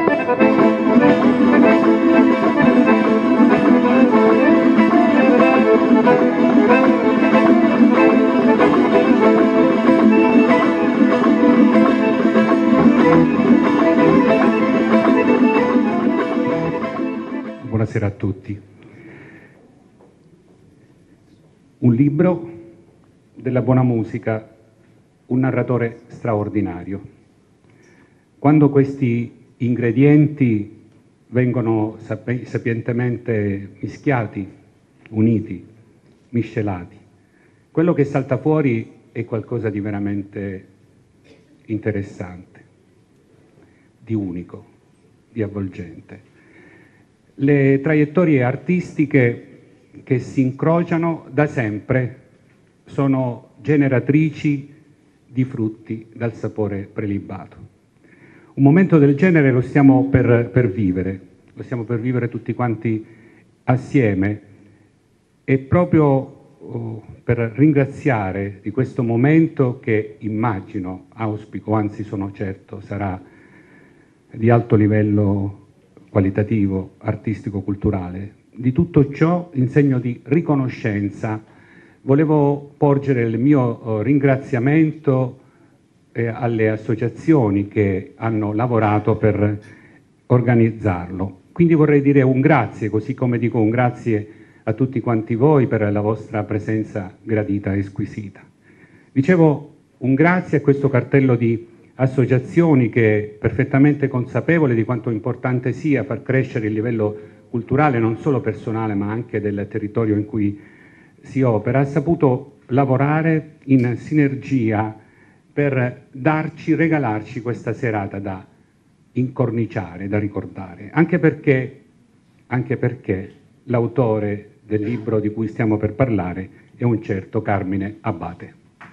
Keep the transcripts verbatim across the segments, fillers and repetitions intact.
Buonasera a tutti. Un libro, della buona musica, un narratore straordinario. Quando questi ingredienti vengono sapi- sapientemente mischiati, uniti, miscelati, quello che salta fuori è qualcosa di veramente interessante, di unico, di avvolgente. Le traiettorie artistiche che si incrociano da sempre sono generatrici di frutti dal sapore prelibato. Un momento del genere lo stiamo per, per vivere, lo stiamo per vivere tutti quanti assieme, e proprio oh, per ringraziare di questo momento che immagino, auspico, anzi sono certo, sarà di alto livello qualitativo, artistico, culturale. Di tutto ciò, in segno di riconoscenza, volevo porgere il mio ringraziamento eh, alle associazioni che hanno lavorato per organizzarlo. Quindi vorrei dire un grazie, così come dico un grazie a tutti quanti voi per la vostra presenza gradita e squisita. Dicevo un grazie a questo cartello di associazioni che è perfettamente consapevole di quanto importante sia far crescere il livello culturale, non solo personale ma anche del territorio in cui si opera, ha saputo lavorare in sinergia per darci, regalarci questa serata da incorniciare, da ricordare, anche perché, anche perché l'autore del libro di cui stiamo per parlare è un certo Carmine Abate.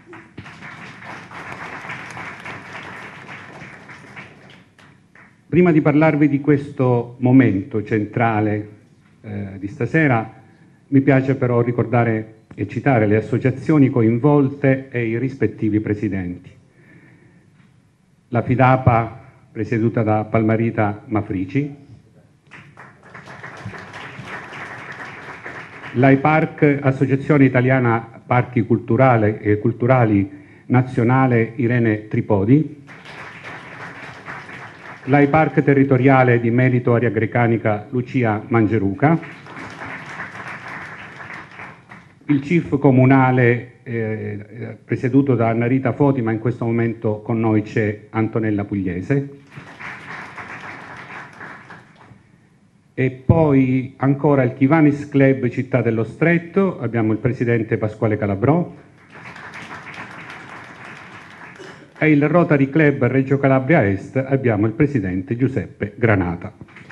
Prima di parlarvi di questo momento centrale eh, di stasera, mi piace però ricordare e citare le associazioni coinvolte e i rispettivi presidenti. La FIDAPA, presieduta da Palmarita Mafrici, l'AIPARC, Associazione Italiana Parchi Culturali, eh, Culturali Nazionale, Irene Tripodi, l'AIPARC territoriale di Merito Area Grecanica, Lucia Mangeruca, il C I F comunale eh, presieduto da Annarita Foti, ma in questo momento con noi c'è Antonella Pugliese, e poi ancora il Kivanis Club Città dello Stretto, abbiamo il presidente Pasquale Calabrò, e il Rotary Club Reggio Calabria Est abbiamo il presidente Giuseppe Granata.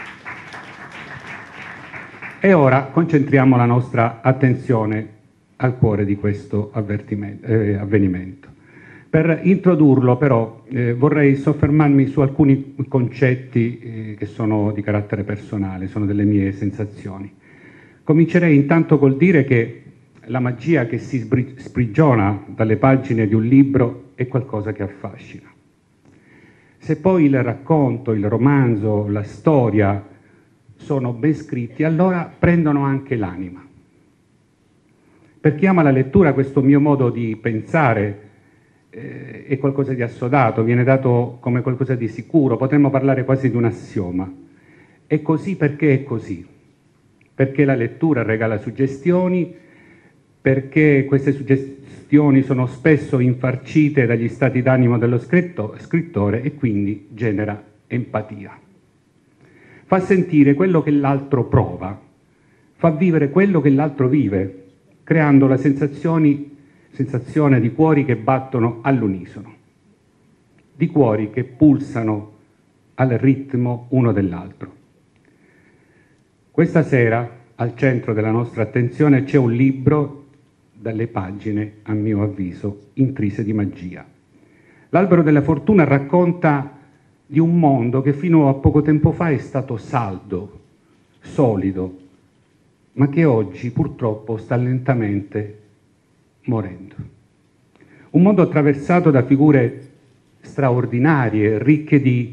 E ora concentriamo la nostra attenzione al cuore di questo eh, avvenimento. Per introdurlo però eh, vorrei soffermarmi su alcuni concetti eh, che sono di carattere personale, sono delle mie sensazioni. Comincerei intanto col dire che la magia che si sprigiona dalle pagine di un libro è qualcosa che affascina. Se poi il racconto, il romanzo, la storia sono ben scritti, allora prendono anche l'anima. Per chi ama la lettura, questo mio modo di pensare eh, è qualcosa di assodato, viene dato come qualcosa di sicuro, potremmo parlare quasi di un assioma. È così perché è così, perché la lettura regala suggestioni, perché queste suggestioni sono spesso infarcite dagli stati d'animo dello scritto, scrittore e quindi genera empatia. Fa sentire quello che l'altro prova, fa vivere quello che l'altro vive, creando la sensazione di cuori che battono all'unisono, di cuori che pulsano al ritmo uno dell'altro. Questa sera, al centro della nostra attenzione, c'è un libro dalle pagine, a mio avviso, intrise di magia. L'Albero della Fortuna racconta di un mondo che fino a poco tempo fa è stato saldo, solido, ma che oggi purtroppo sta lentamente morendo. Un mondo attraversato da figure straordinarie, ricche di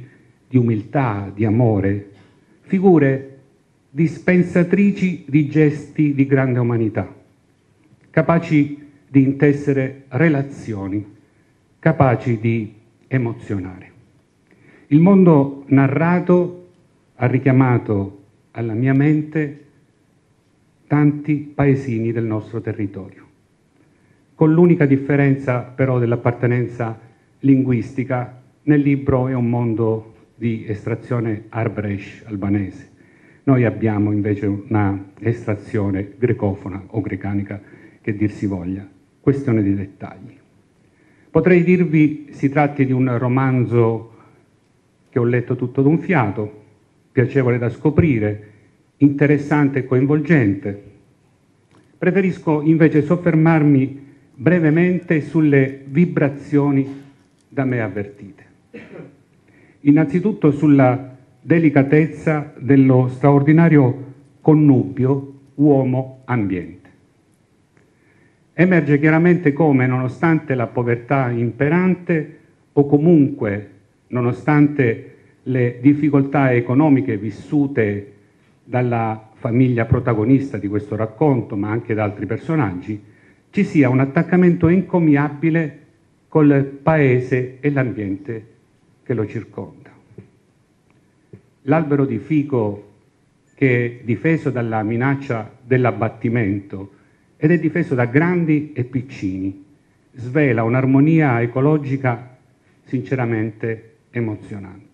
di umiltà, di amore, figure dispensatrici di gesti di grande umanità, capaci di intessere relazioni, capaci di emozionare. Il mondo narrato ha richiamato alla mia mente tanti paesini del nostro territorio, con l'unica differenza però dell'appartenenza linguistica. Nel libro è un mondo di estrazione arbresh albanese, noi abbiamo invece una estrazione grecofona o grecanica, che dir si voglia, questione di dettagli. Potrei dirvi si tratti di un romanzo che ho letto tutto d'un fiato, piacevole da scoprire, interessante e coinvolgente. Preferisco invece soffermarmi brevemente sulle vibrazioni da me avvertite. Innanzitutto sulla delicatezza dello straordinario connubio uomo-ambiente. Emerge chiaramente come, nonostante la povertà imperante o comunque nonostante le difficoltà economiche vissute dalla famiglia protagonista di questo racconto, ma anche da altri personaggi, ci sia un attaccamento encomiabile col paese e l'ambiente che lo circonda. L'albero di fico, che è difeso dalla minaccia dell'abbattimento ed è difeso da grandi e piccini, svela un'armonia ecologica sinceramente emozionante.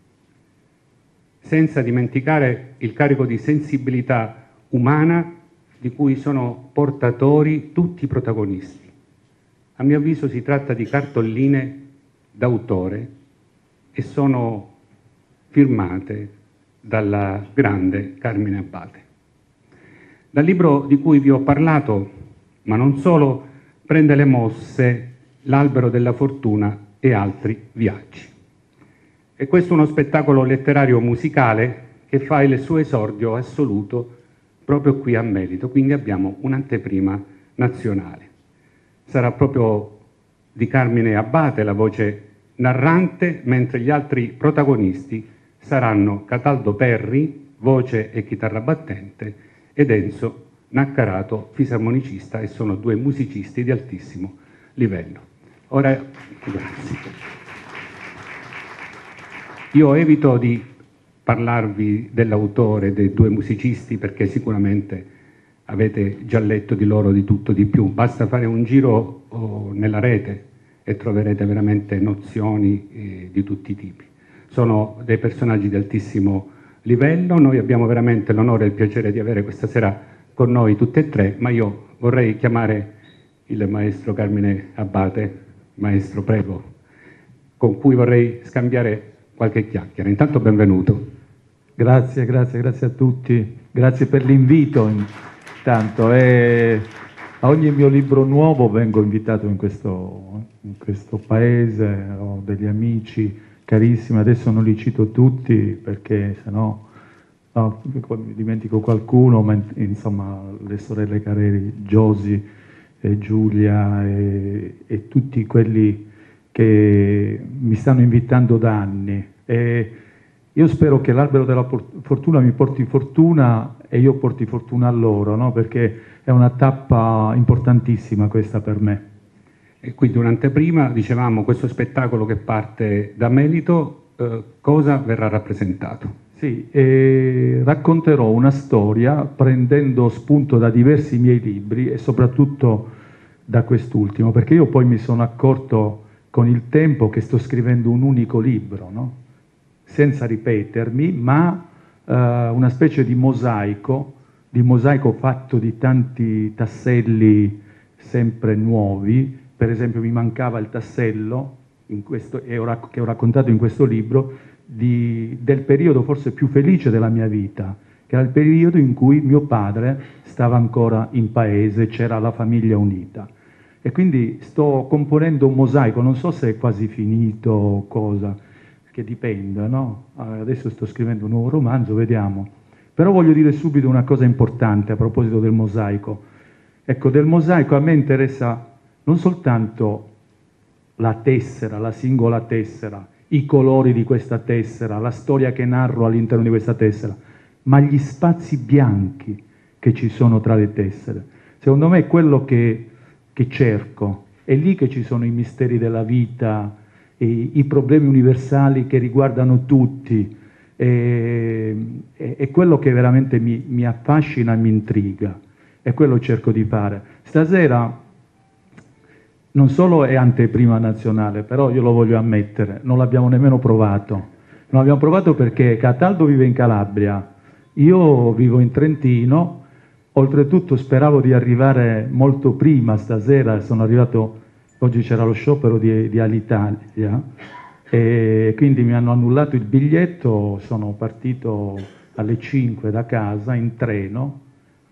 Senza dimenticare il carico di sensibilità umana di cui sono portatori tutti i protagonisti. A mio avviso si tratta di cartolline d'autore e sono firmate dalla grande Carmine Abbate. Dal libro di cui vi ho parlato, ma non solo, prende le mosse L'albero della fortuna e altri viaggi. E questo è uno spettacolo letterario musicale che fa il suo esordio assoluto proprio qui a Melito, quindi abbiamo un'anteprima nazionale. Sarà proprio di Carmine Abbate la voce narrante, mentre gli altri protagonisti saranno Cataldo Perri, voce e chitarra battente, ed Enzo Naccarato, fisarmonicista, e sono due musicisti di altissimo livello. Ora, grazie. Io evito di parlarvi dell'autore dei due musicisti perché sicuramente avete già letto di loro di tutto di più. Basta fare un giro oh, nella rete e troverete veramente nozioni eh, di tutti i tipi. Sono dei personaggi di altissimo livello. Noi abbiamo veramente l'onore e il piacere di avere questa sera con noi tutte e tre, ma io vorrei chiamare il maestro Carmine Abbate. Maestro, prego, con cui vorrei scambiare qualche chiacchiera. Intanto benvenuto. Grazie, grazie, grazie a tutti. Grazie per l'invito. Intanto, e a ogni mio libro nuovo vengo invitato in questo, in questo paese, ho degli amici carissimi, adesso non li cito tutti perché sennò no, mi dimentico qualcuno, ma insomma le sorelle Careri, Josi, e Giulia e, e tutti quelli che mi stanno invitando da anni. E io spero che l'albero della fortuna mi porti fortuna e io porti fortuna a loro, no? Perché è una tappa importantissima questa per me. E quindi un'anteprima, dicevamo, questo spettacolo che parte da Melito, eh, cosa verrà rappresentato? Sì, eh, racconterò una storia prendendo spunto da diversi miei libri e soprattutto da quest'ultimo, perché io poi mi sono accorto con il tempo che sto scrivendo un unico libro, no? Senza ripetermi, ma eh, una specie di mosaico, di mosaico fatto di tanti tasselli sempre nuovi. Per esempio mi mancava il tassello in questo, che ho raccontato in questo libro, Di, del periodo forse più felice della mia vita, che era il periodo in cui mio padre stava ancora in paese, c'era la famiglia unita. E quindi sto componendo un mosaico, non so se è quasi finito o cosa, che dipende, no? Adesso sto scrivendo un nuovo romanzo, vediamo. Però voglio dire subito una cosa importante a proposito del mosaico. Ecco, del mosaico a me interessa non soltanto la tessera, la singola tessera, i colori di questa tessera, la storia che narro all'interno di questa tessera, ma gli spazi bianchi che ci sono tra le tessere. Secondo me è quello che, che cerco, è lì che ci sono i misteri della vita, i, i problemi universali che riguardano tutti, è, è, è quello che veramente mi, mi affascina e mi intriga, è quello che cerco di fare. Stasera non solo è anteprima nazionale, però io lo voglio ammettere, non l'abbiamo nemmeno provato. Non l'abbiamo provato perché Cataldo vive in Calabria, io vivo in Trentino, oltretutto speravo di arrivare molto prima stasera, sono arrivato, oggi c'era lo sciopero di, di Alitalia, e quindi mi hanno annullato il biglietto, sono partito alle cinque da casa in treno,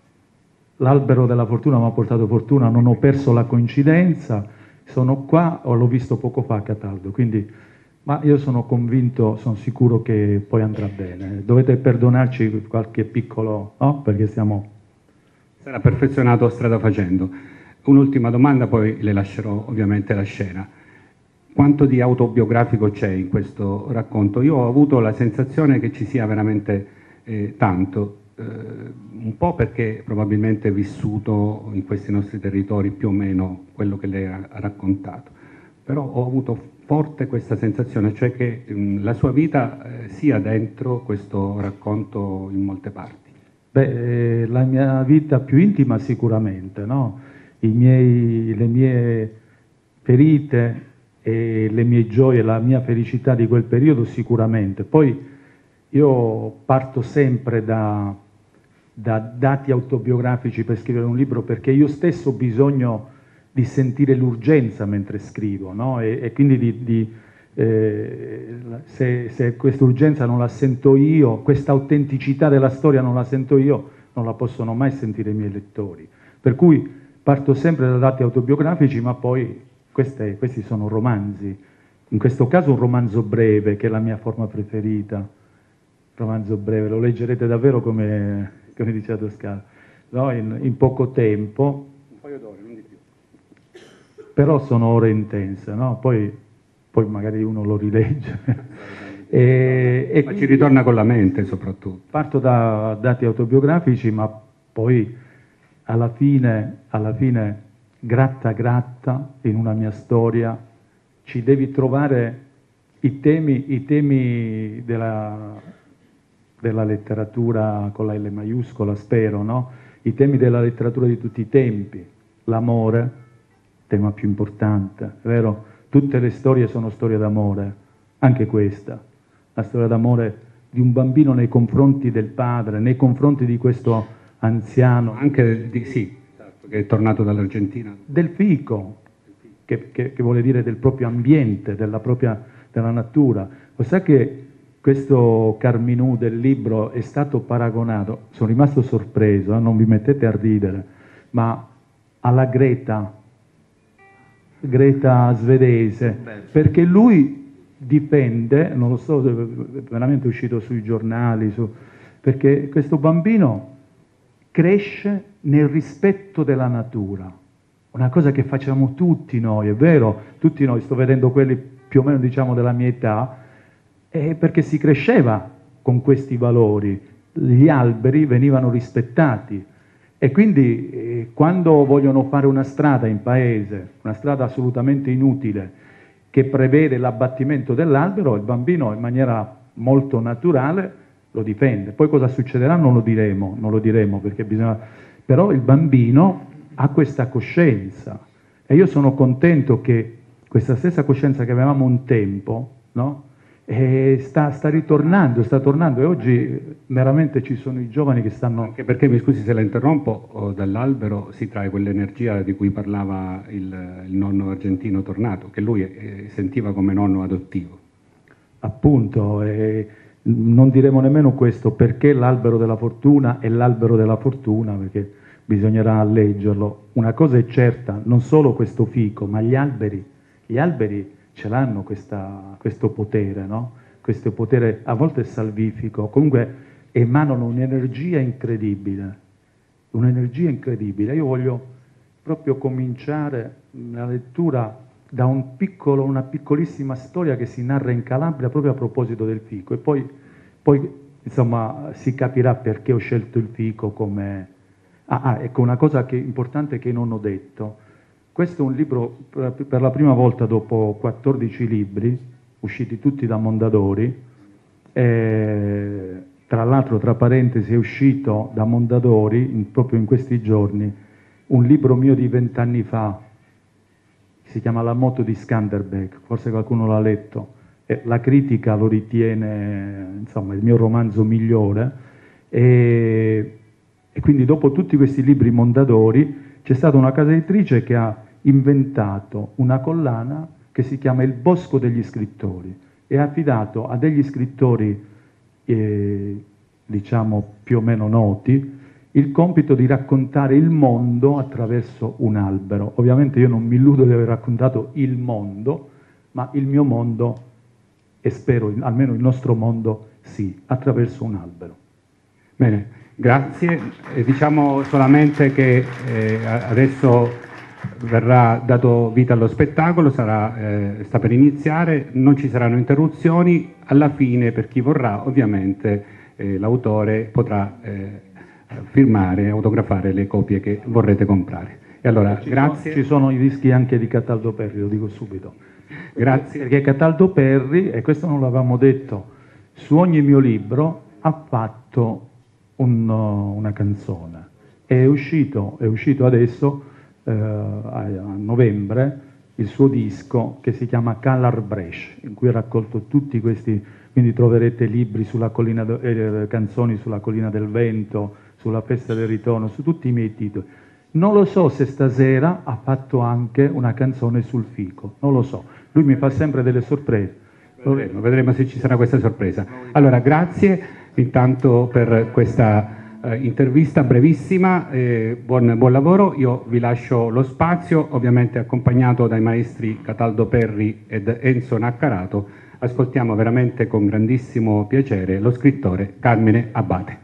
l'albero della fortuna mi ha portato fortuna, non ho perso la coincidenza, sono qua, l'ho visto poco fa a Cataldo, quindi, ma io sono convinto, sono sicuro che poi andrà bene. Dovete perdonarci qualche piccolo, no? Perché siamo... Sarà perfezionato strada facendo. Un'ultima domanda, poi le lascerò ovviamente la scena. Quanto di autobiografico c'è in questo racconto? Io ho avuto la sensazione che ci sia veramente eh, tanto, eh, un po' perché probabilmente è vissuto in questi nostri territori più o meno quello che lei ha raccontato, però ho avuto forte questa sensazione, cioè che mh, la sua vita eh, sia dentro questo racconto in molte parti. Beh, eh, la mia vita più intima sicuramente, no? I miei, le mie ferite e le mie gioie, la mia felicità di quel periodo sicuramente. Poi io parto sempre da, da dati autobiografici per scrivere un libro perché io stesso ho bisogno di sentire l'urgenza mentre scrivo, no? E, e quindi di, di, eh, se, se questa urgenza non la sento io, questa autenticità della storia non la sento io, non la possono mai sentire i miei lettori. Per cui parto sempre da dati autobiografici, ma poi queste, questi sono romanzi. In questo caso un romanzo breve, che è la mia forma preferita. Romanzo breve, lo leggerete davvero come, come diceva Toscano, no? in, in poco tempo. Un paio d'ore, non di più. Però sono ore intense, no? Poi, poi magari uno lo rilegge. e, e ma ci ritorna con la mente soprattutto. Parto da dati autobiografici, ma poi alla fine, alla fine, gratta gratta, in una mia storia, ci devi trovare i temi, i temi della, della letteratura con la L maiuscola, spero, no? I temi della letteratura di tutti i tempi, l'amore, tema più importante, è vero? Tutte le storie sono storie d'amore, anche questa, la storia d'amore di un bambino nei confronti del padre, nei confronti di questo anziano. Anche di, sì, che è tornato dall'Argentina. Del fico, che, che, che vuole dire del proprio ambiente, della propria della natura. Lo sa che questo Carminù del libro è stato paragonato, sono rimasto sorpreso, eh, non vi mettete a ridere, ma alla Greta, Greta svedese, perché lui dipende, non lo so, è veramente uscito sui giornali, su, perché questo bambino cresce nel rispetto della natura, una cosa che facciamo tutti noi, è vero, tutti noi, sto vedendo quelli più o meno diciamo della mia età, è perché si cresceva con questi valori, gli alberi venivano rispettati. E quindi eh, quando vogliono fare una strada in paese, una strada assolutamente inutile, che prevede l'abbattimento dell'albero, il bambino in maniera molto naturale lo difende. Poi cosa succederà non lo diremo, non lo diremo perché bisogna... Però il bambino ha questa coscienza e io sono contento che questa stessa coscienza che avevamo un tempo, no? E sta, sta ritornando, sta tornando e oggi veramente ci sono i giovani che stanno... Anche perché, mi scusi se la interrompo, dall'albero si trae quell'energia di cui parlava il, il nonno argentino tornato, che lui eh, sentiva come nonno adottivo. Appunto, eh, non diremo nemmeno questo, perché l'albero della fortuna è l'albero della fortuna, perché bisognerà leggerlo. Una cosa è certa, non solo questo fico, ma gli alberi, gli alberi ce l'hanno questa, questo potere, no? Questo potere a volte salvifico, comunque emanano un'energia incredibile, un'energia incredibile. Io voglio proprio cominciare la lettura da un piccolo, una piccolissima storia che si narra in Calabria proprio a proposito del fico, e poi, poi insomma si capirà perché ho scelto il fico come... Ah, ah, ecco, una cosa che, importante che non ho detto. Questo è un libro, per la prima volta dopo quattordici libri, usciti tutti da Mondadori, eh, tra l'altro, tra parentesi, è uscito da Mondadori, in, proprio in questi giorni, un libro mio di vent'anni fa, si chiama La moto di Skanderbeg, forse qualcuno l'ha letto, e la critica lo ritiene, insomma, il mio romanzo migliore, e, e quindi dopo tutti questi libri Mondadori c'è stata una casa editrice che ha inventato una collana che si chiama Il Bosco degli Scrittori e ha affidato a degli scrittori, eh, diciamo più o meno noti, il compito di raccontare il mondo attraverso un albero. Ovviamente io non mi illudo di aver raccontato il mondo, ma il mio mondo, e spero almeno il nostro mondo, sì, attraverso un albero. Bene, grazie. E diciamo solamente che eh, adesso verrà dato vita allo spettacolo, sarà, eh, sta per iniziare, non ci saranno interruzioni. Alla fine, per chi vorrà, ovviamente eh, l'autore potrà eh, firmare, autografare le copie che vorrete comprare. E allora, ci grazie. Sono, ci sono i dischi anche di Cataldo Perri, lo dico subito. Grazie. Perché Cataldo Perri, e questo non l'avevamo detto, su ogni mio libro ha fatto un, una canzone. È uscito, è uscito adesso, eh, a, a novembre, il suo disco che si chiama Calar Bresh, in cui ha raccolto tutti questi, quindi troverete libri sulla collina, eh, canzoni sulla Collina del Vento, sulla Festa del Ritorno, su tutti i miei titoli. Non lo so se stasera ha fatto anche una canzone sul fico, non lo so. Lui mi fa sempre delle sorprese. Vedremo, vedremo se ci sarà questa sorpresa. Allora, grazie intanto per questa eh, intervista brevissima, eh, buon, buon lavoro. Io vi lascio lo spazio, ovviamente accompagnato dai maestri Cataldo Perri ed Enzo Naccarato. Ascoltiamo veramente con grandissimo piacere lo scrittore Carmine Abate.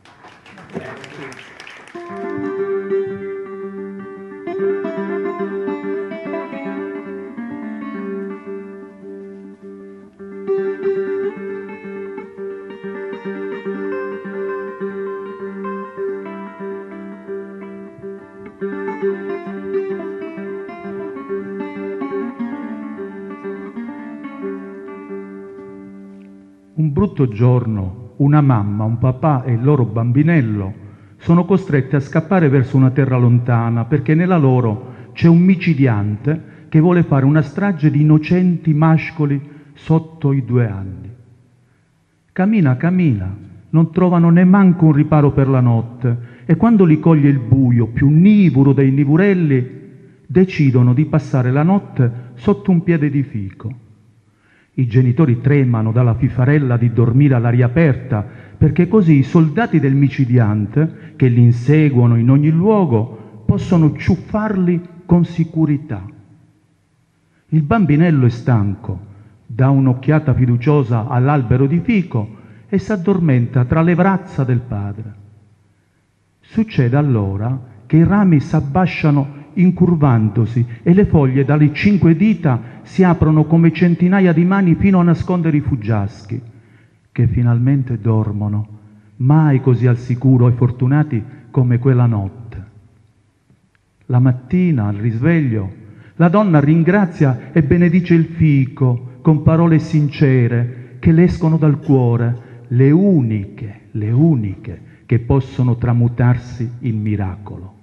Un brutto giorno, una mamma, un papà e il loro bambinello sono costretti a scappare verso una terra lontana perché nella loro c'è un micidiante che vuole fare una strage di innocenti mascoli sotto i due anni. Cammina, cammina, non trovano neanche un riparo per la notte e quando li coglie il buio più nivoro dei nivurelli decidono di passare la notte sotto un piede di fico. I genitori tremano dalla fifarella di dormire all'aria aperta, perché così i soldati del micidiante, che li inseguono in ogni luogo, possono ciuffarli con sicurezza. Il bambinello è stanco, dà un'occhiata fiduciosa all'albero di fico e s'addormenta tra le braccia del padre. Succede allora che i rami s'abbasciano incurvandosi e le foglie dalle cinque dita si aprono come centinaia di mani fino a nascondere i fuggiaschi, che finalmente dormono, mai così al sicuro e fortunati come quella notte. La mattina, al risveglio, la donna ringrazia e benedice il fico con parole sincere che le escono dal cuore, le uniche, le uniche che possono tramutarsi in miracolo.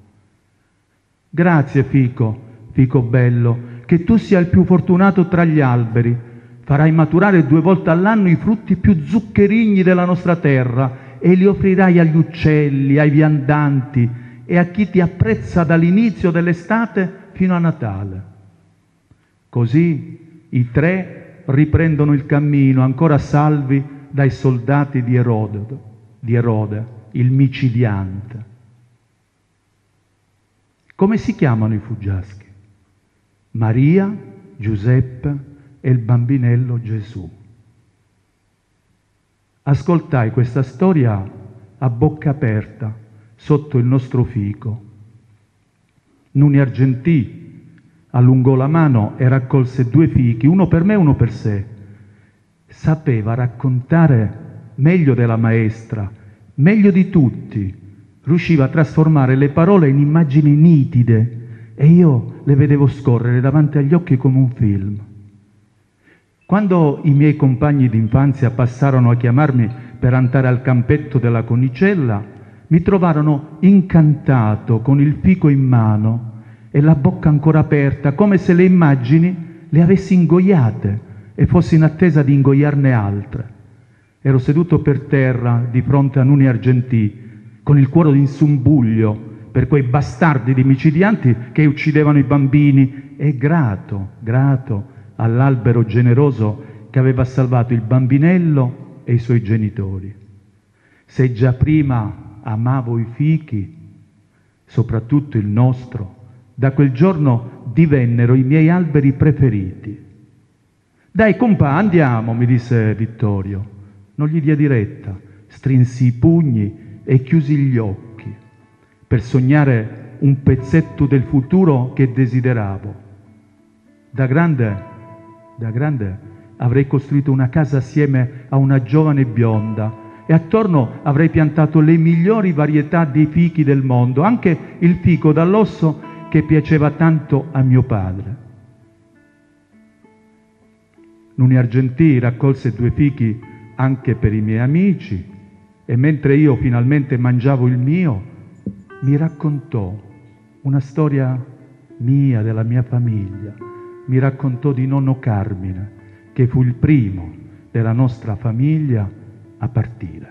Grazie fico, fico bello, che tu sia il più fortunato tra gli alberi. Farai maturare due volte all'anno i frutti più zuccherigni della nostra terra e li offrirai agli uccelli, ai viandanti e a chi ti apprezza dall'inizio dell'estate fino a Natale. Così i tre riprendono il cammino, ancora salvi dai soldati di Erode, di Erode, il micidiante. Come si chiamano i fuggiaschi? Maria, Giuseppe e il bambinello Gesù. Ascoltai questa storia a bocca aperta sotto il nostro fico. Nuni argentì, allungò la mano e raccolse due fichi, uno per me e uno per sé. Sapeva raccontare meglio della maestra, meglio di tutti. Riusciva a trasformare le parole in immagini nitide e io le vedevo scorrere davanti agli occhi come un film. Quando i miei compagni d'infanzia passarono a chiamarmi per andare al campetto della Conicella, mi trovarono incantato con il fico in mano e la bocca ancora aperta, come se le immagini le avessi ingoiate e fossi in attesa di ingoiarne altre. Ero seduto per terra di fronte a Nuni Argentì, con il cuore in subbuglio per quei bastardi di micidianti che uccidevano i bambini e grato, grato all'albero generoso che aveva salvato il bambinello e i suoi genitori. Se già prima amavo i fichi, soprattutto il nostro, da quel giorno divennero i miei alberi preferiti. «Dai, compà, andiamo», mi disse Vittorio. Non gli diedi retta, strinsi i pugni e chiusi gli occhi per sognare un pezzetto del futuro che desideravo. Da grande, da grande avrei costruito una casa assieme a una giovane bionda e attorno avrei piantato le migliori varietà di fichi del mondo, anche il fico dall'osso che piaceva tanto a mio padre. Nuni Argentì raccolse due fichi anche per i miei amici e mentre io finalmente mangiavo il mio, mi raccontò una storia mia, della mia famiglia. Mi raccontò di nonno Carmine, che fu il primo della nostra famiglia a partire.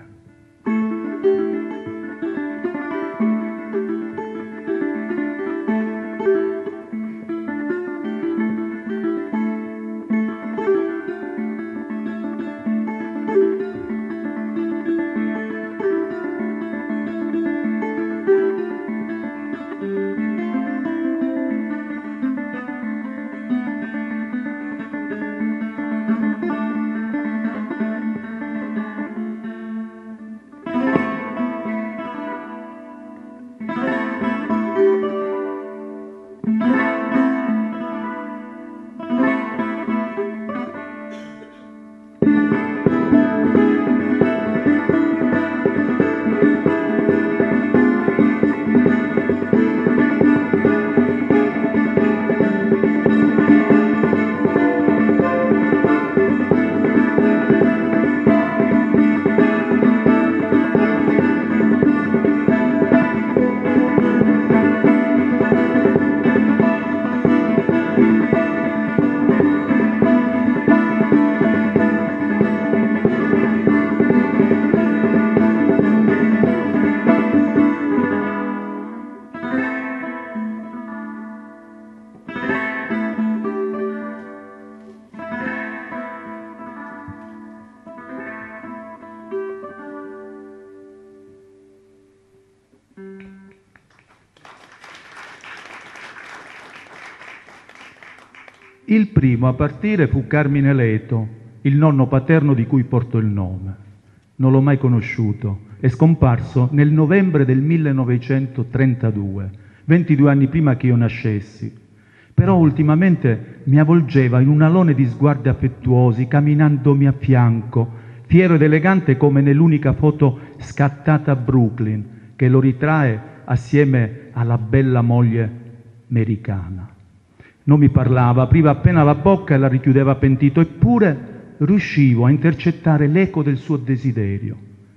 Il primo a partire fu Carmine Leto, il nonno paterno di cui porto il nome. Non l'ho mai conosciuto, è scomparso nel novembre del millenovecentotrentadue, ventidue anni prima che io nascessi. Però ultimamente mi avvolgeva in un alone di sguardi affettuosi, camminandomi a fianco, fiero ed elegante come nell'unica foto scattata a Brooklyn, che lo ritrae assieme alla bella moglie americana. Non mi parlava, apriva appena la bocca e la richiudeva pentito, eppure riuscivo a intercettare l'eco del suo desiderio,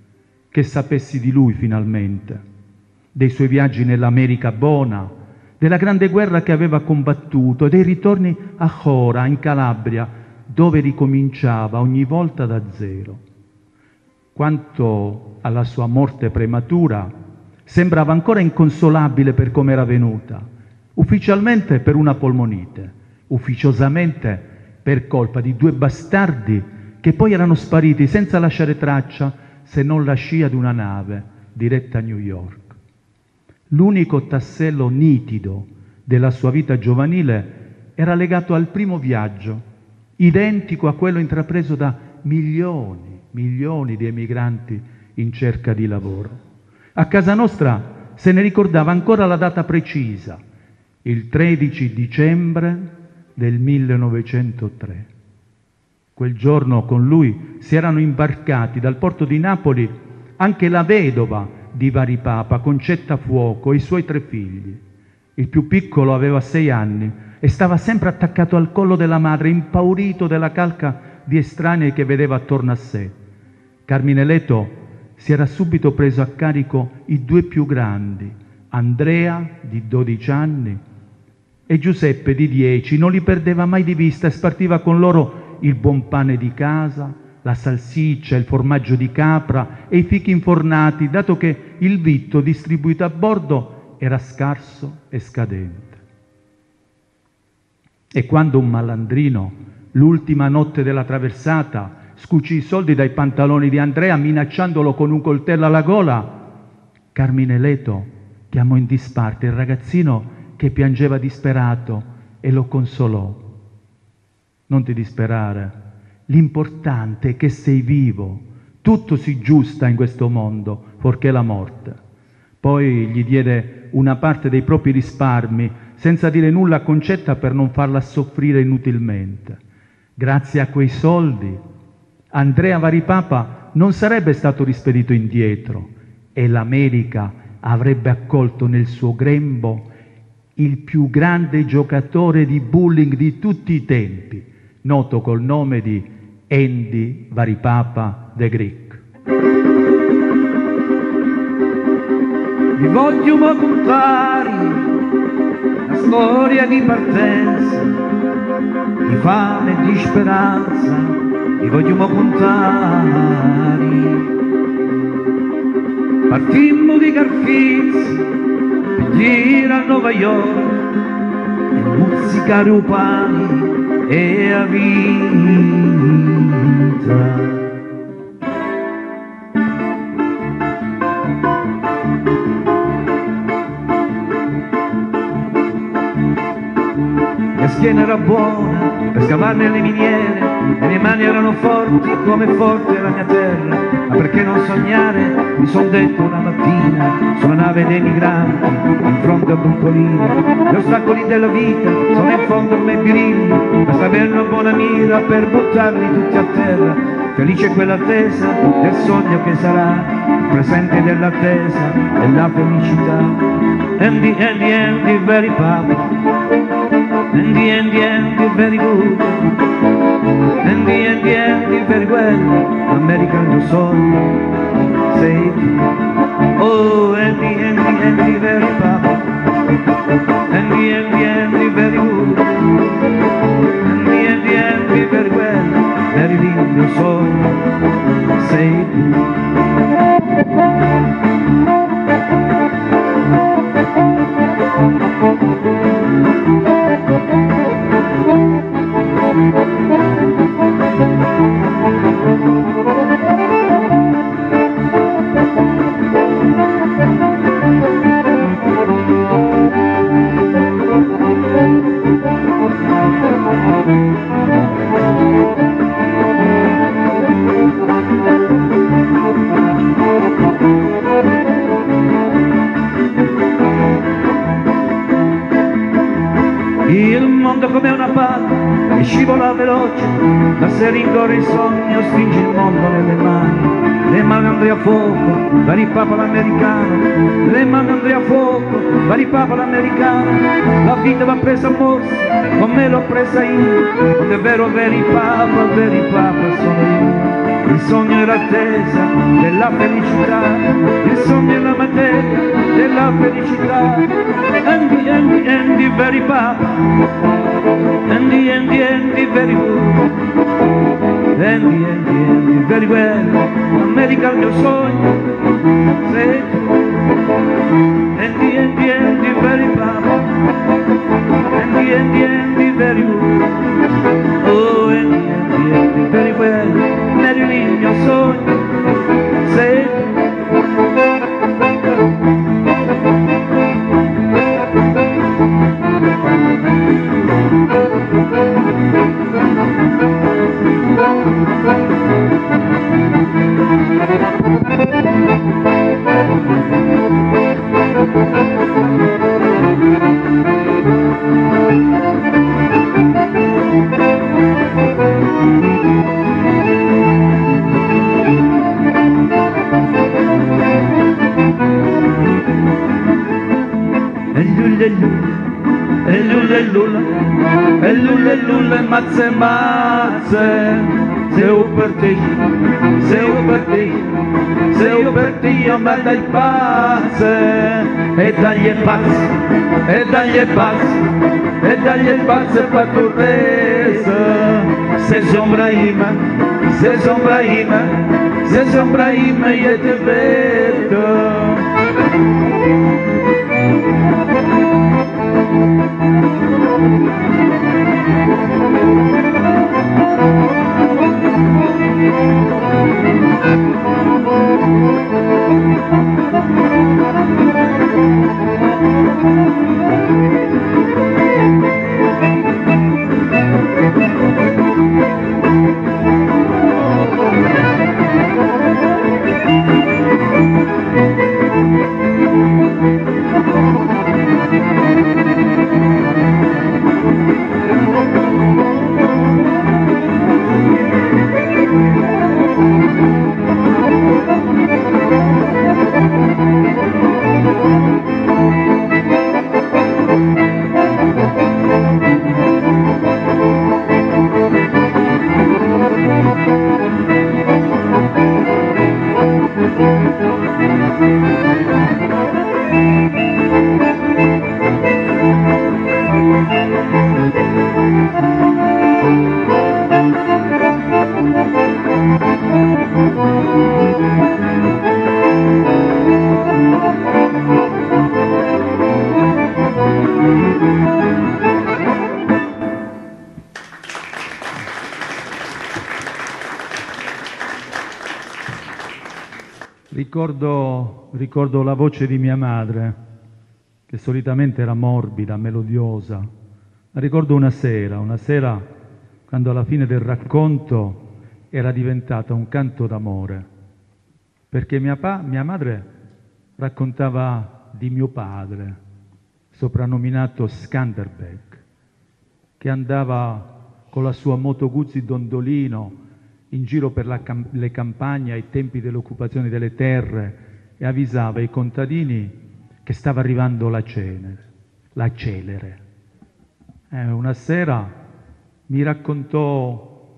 che sapessi di lui finalmente, dei suoi viaggi nell'America buona, della grande guerra che aveva combattuto e dei ritorni a Chora, in Calabria, dove ricominciava ogni volta da zero. Quanto alla sua morte prematura, sembrava ancora inconsolabile per come era venuta. Ufficialmente per una polmonite, ufficiosamente per colpa di due bastardi che poi erano spariti senza lasciare traccia se non la scia di una nave diretta a New York. L'unico tassello nitido della sua vita giovanile era legato al primo viaggio, identico a quello intrapreso da milioni, milioni di emigranti in cerca di lavoro. A casa nostra se ne ricordava ancora la data precisa, il tredici dicembre del millenovecentotre. Quel giorno con lui si erano imbarcati dal porto di Napoli anche la vedova di Varipapa, Concetta Fuoco, e i suoi tre figli. Il più piccolo aveva sei anni e stava sempre attaccato al collo della madre, impaurito della calca di estranei che vedeva attorno a sé. Carmine Leto si era subito preso a carico i due più grandi, Andrea di dodici anni e Giuseppe di dieci. Non li perdeva mai di vista e spartiva con loro il buon pane di casa, la salsiccia, il formaggio di capra e i fichi infornati, dato che il vitto distribuito a bordo era scarso e scadente. E quando un malandrino, l'ultima notte della traversata, scucì i soldi dai pantaloni di Andrea minacciandolo con un coltello alla gola, Carmine Leto chiamò in disparte il ragazzino che piangeva disperato e lo consolò. Non ti disperare, l'importante è che sei vivo, tutto si giusta in questo mondo, fuorché la morte. Poi gli diede una parte dei propri risparmi, senza dire nulla a Concetta per non farla soffrire inutilmente. Grazie a quei soldi, Andrea Varipapa non sarebbe stato rispedito indietro e l'America avrebbe accolto nel suo grembo il più grande giocatore di bowling di tutti i tempi, noto col nome di Andy Varipapa the Greek. Vi voglio contare la storia di partenza, di fame e di speranza, vi voglio contare. Partimmo di Carfizzi per girare a New York e muzzicare un pane e a vita. La schiena era buona per scavare nelle miniere, le mie mani erano forti come forte la mia terra. Ma perché non sognare, mi son detto una mattina, sulla nave dei migranti, in fronte a Bruncolini. Gli ostacoli della vita sono in fondo come birilli, basta avere una buona mira per buttarli tutti a terra. Felice quell'attesa del sogno che sarà, il presente dell'attesa della felicità. Andy, Andy, Andy, very papa. Andy, Andy, Andy, very good. Andy, Andy, Andy, very well. America il mio sogno, sei tu. Oh, Andy, Andy, Andy, very papa. Andy, Andy, Andy, very good. Andy, Andy, Andy, very well. Marilyn il mio sogno, sei tu. Il mondo come una palla che scivola veloce, ma se rincorre il sogno stringe il mondo nelle mani. Le mani Andrea Fuoco, Varipapa l'americano, le mani Andrea Fuoco, Varipapa l'americano. La vita va presa a morsi, come l'ho presa io, quando è vero Varipapa, Varipapa sono io. Il sogno è l'attesa della felicità, il sogno è la materia della felicità. Andy, Andy, Andy, Varipapa, Andy, Andy, Andy, very good. Andy, Andy, Andy, very well. America il mio sogno, sei tu. Andy, Andy, Andy, Varipapa. Andy, Andy, Andy, very good. Oh, Andy, Andy, Andy, very well. Marilyn il mio sogno, sei tu. Thank you. lulle mazze mazze, se io per te, se io per te, se io per te io mi dai pazze, e dagli e pazze, e dagli e pazze, e dagli e pazze per tu resa, se sombra ima, se sombra ima, se sombra ima io ti vedo. Ricordo, ricordo la voce di mia madre, che solitamente era morbida, melodiosa. Ma ricordo una sera, una sera quando alla fine del racconto era diventata un canto d'amore, perché mia, pa- mia madre raccontava di mio padre, soprannominato Skanderbeg, che andava con la sua Moto Guzzi dondolino in giro per la cam- le campagne ai tempi dell'occupazione delle terre e avvisava i contadini che stava arrivando la cenere, la celere. Eh, una sera mi raccontò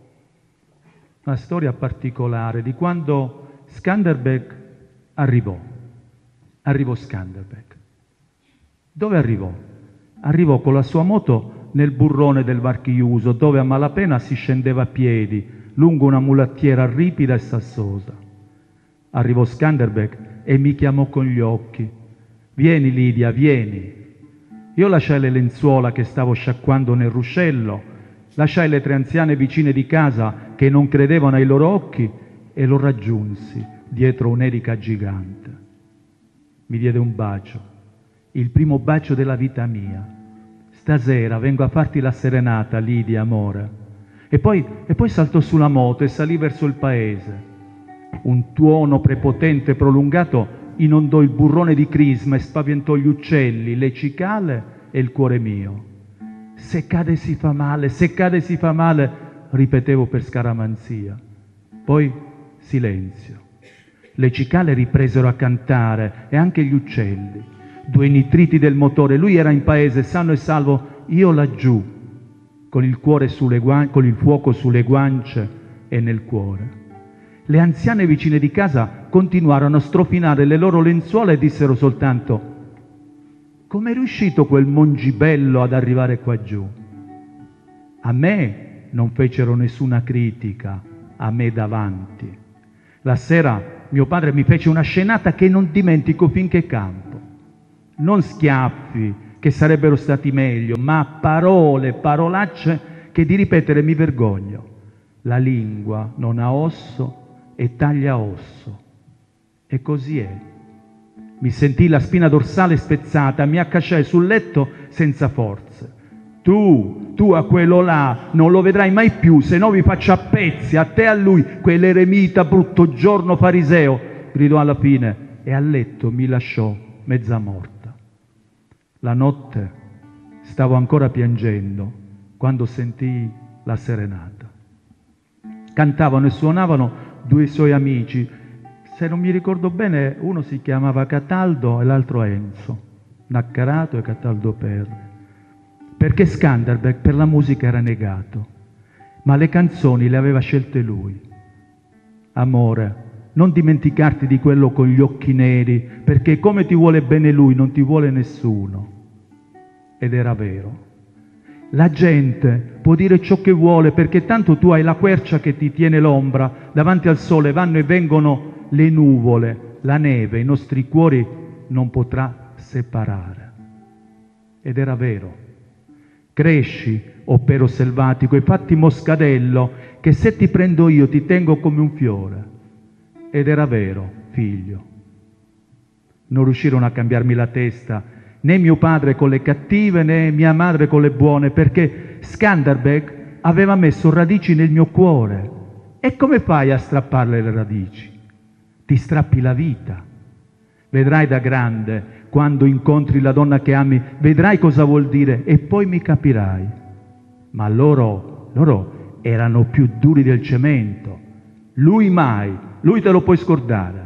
una storia particolare di quando Skanderbeg arrivò. Arrivò Skanderbeg. Dove arrivò? Arrivò con la sua moto nel burrone del Varchiuso, dove a malapena si scendeva a piedi lungo una mulattiera ripida e sassosa. Arrivò Skanderbeg e mi chiamò con gli occhi. «Vieni, Lidia, vieni». Io lasciai le lenzuola che stavo sciacquando nel ruscello, lasciai le tre anziane vicine di casa che non credevano ai loro occhi e lo raggiunsi dietro un'erica gigante. Mi diede un bacio, il primo bacio della vita mia. «Stasera vengo a farti la serenata, Lidia, amore». E poi, e poi saltò sulla moto e salì verso il paese. Un tuono prepotente e prolungato inondò il burrone di crisma e spaventò gli uccelli, le cicale e il cuore mio. «Se cade si fa male, se cade si fa male», ripetevo per scaramanzia. Poi silenzio. Le cicale ripresero a cantare e anche gli uccelli. Due nitriti del motore, lui era in paese sano e salvo, io laggiù, con il cuore sulle guan- con il fuoco sulle guance e nel cuore. Le anziane vicine di casa continuarono a strofinare le loro lenzuola e dissero soltanto: «Com'è riuscito quel mongibello ad arrivare qua giù?» A me non fecero nessuna critica, a me davanti. La sera mio padre mi fece una scenata che non dimentico finché campo. Non schiaffi, che sarebbero stati meglio, ma parole, parolacce che di ripetere mi vergogno. La lingua non ha osso e taglia osso. E così è. Mi sentii la spina dorsale spezzata, mi accasciai sul letto senza forze. Tu, tu a quello là non lo vedrai mai più, se no vi faccio a pezzi, a te e a lui, quell'eremita brutto giorno fariseo, gridò alla fine e a letto mi lasciò mezza morta. La notte stavo ancora piangendo quando sentii la serenata. Cantavano e suonavano due suoi amici. Se non mi ricordo bene, uno si chiamava Cataldo e l'altro Enzo, Naccarato e Cataldo Perri. perché Skanderbeg per la musica era negato, ma le canzoni le aveva scelte lui. Amore, non dimenticarti di quello con gli occhi neri, perché come ti vuole bene lui non ti vuole nessuno. Ed era vero. La gente può dire ciò che vuole, perché tanto tu hai la quercia che ti tiene l'ombra, davanti al sole vanno e vengono le nuvole, la neve, i nostri cuori non potrà separare. Ed era vero. Cresci, o pero selvatico, e fatti moscadello, che se ti prendo io ti tengo come un fiore. Ed era vero, figlio. Non riuscirono a cambiarmi la testa, né mio padre con le cattive, né mia madre con le buone, perché Skanderbeg aveva messo radici nel mio cuore. E come fai a strapparle le radici? Ti strappi la vita. Vedrai da grande, quando incontri la donna che ami, vedrai cosa vuol dire e poi mi capirai. Ma loro, loro erano più duri del cemento. Lui mai, lui te lo puoi scordare.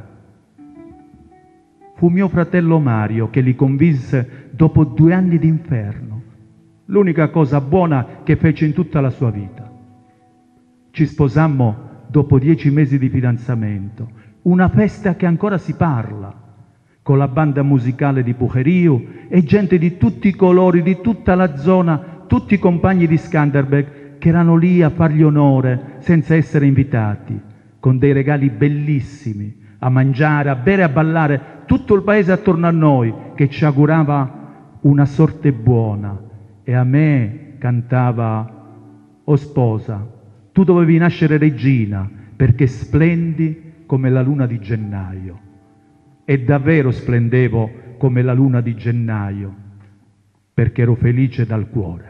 Fu mio fratello Mario che li convinse dopo due anni d'inferno, l'unica cosa buona che fece in tutta la sua vita. Ci sposammo dopo dieci mesi di fidanzamento, una festa che ancora si parla, con la banda musicale di Pucheriu e gente di tutti i colori, di tutta la zona, tutti i compagni di Skanderbeg che erano lì a fargli onore senza essere invitati, con dei regali bellissimi, a mangiare, a bere, a ballare, tutto il paese attorno a noi che ci augurava una sorte buona e a me cantava: «O sposa, tu dovevi nascere regina perché splendi come la luna di gennaio». E davvero splendevo come la luna di gennaio perché ero felice dal cuore.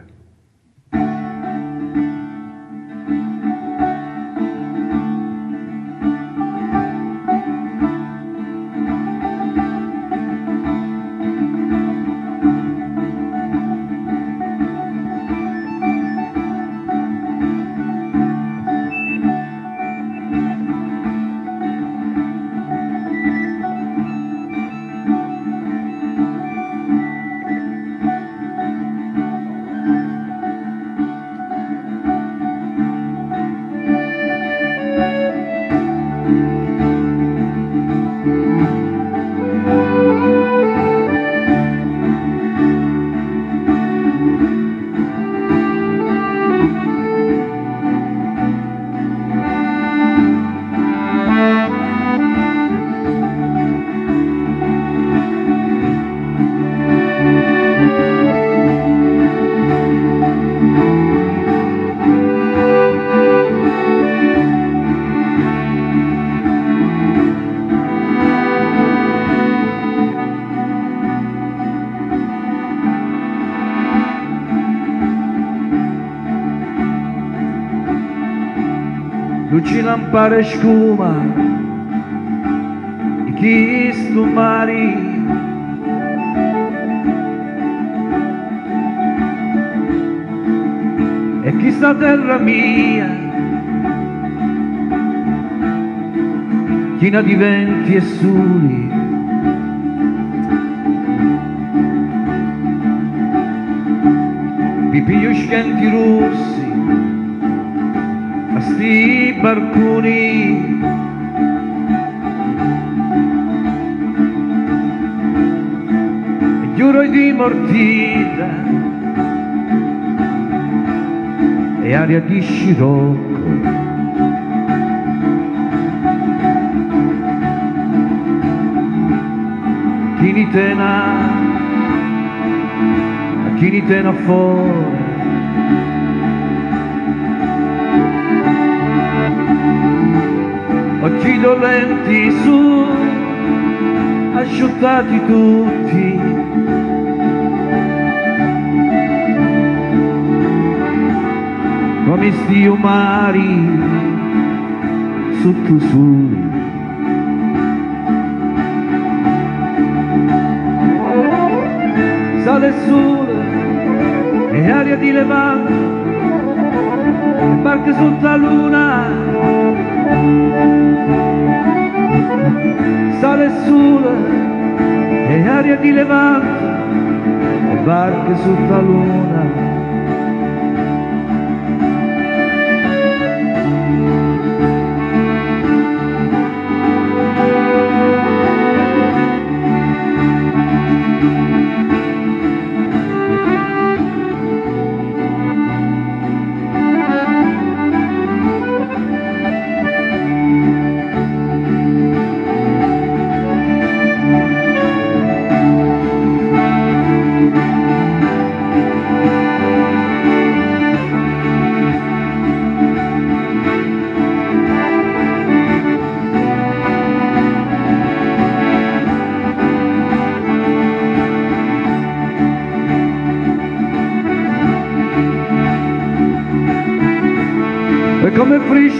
Luci lampare scuma e chi stu mari e chi sta terra mia china di venti e soli pipigliu scenti russi a sti barcuni e giuro di mortita e aria di scirocco chi ni tena chi ni tena fuori occhi dolenti su, asciuttati tutti, come sti umari sotto su. Sale su e aria di levante, barche sotto la luna. Sale sole e aria di levante e barche sotto la luna.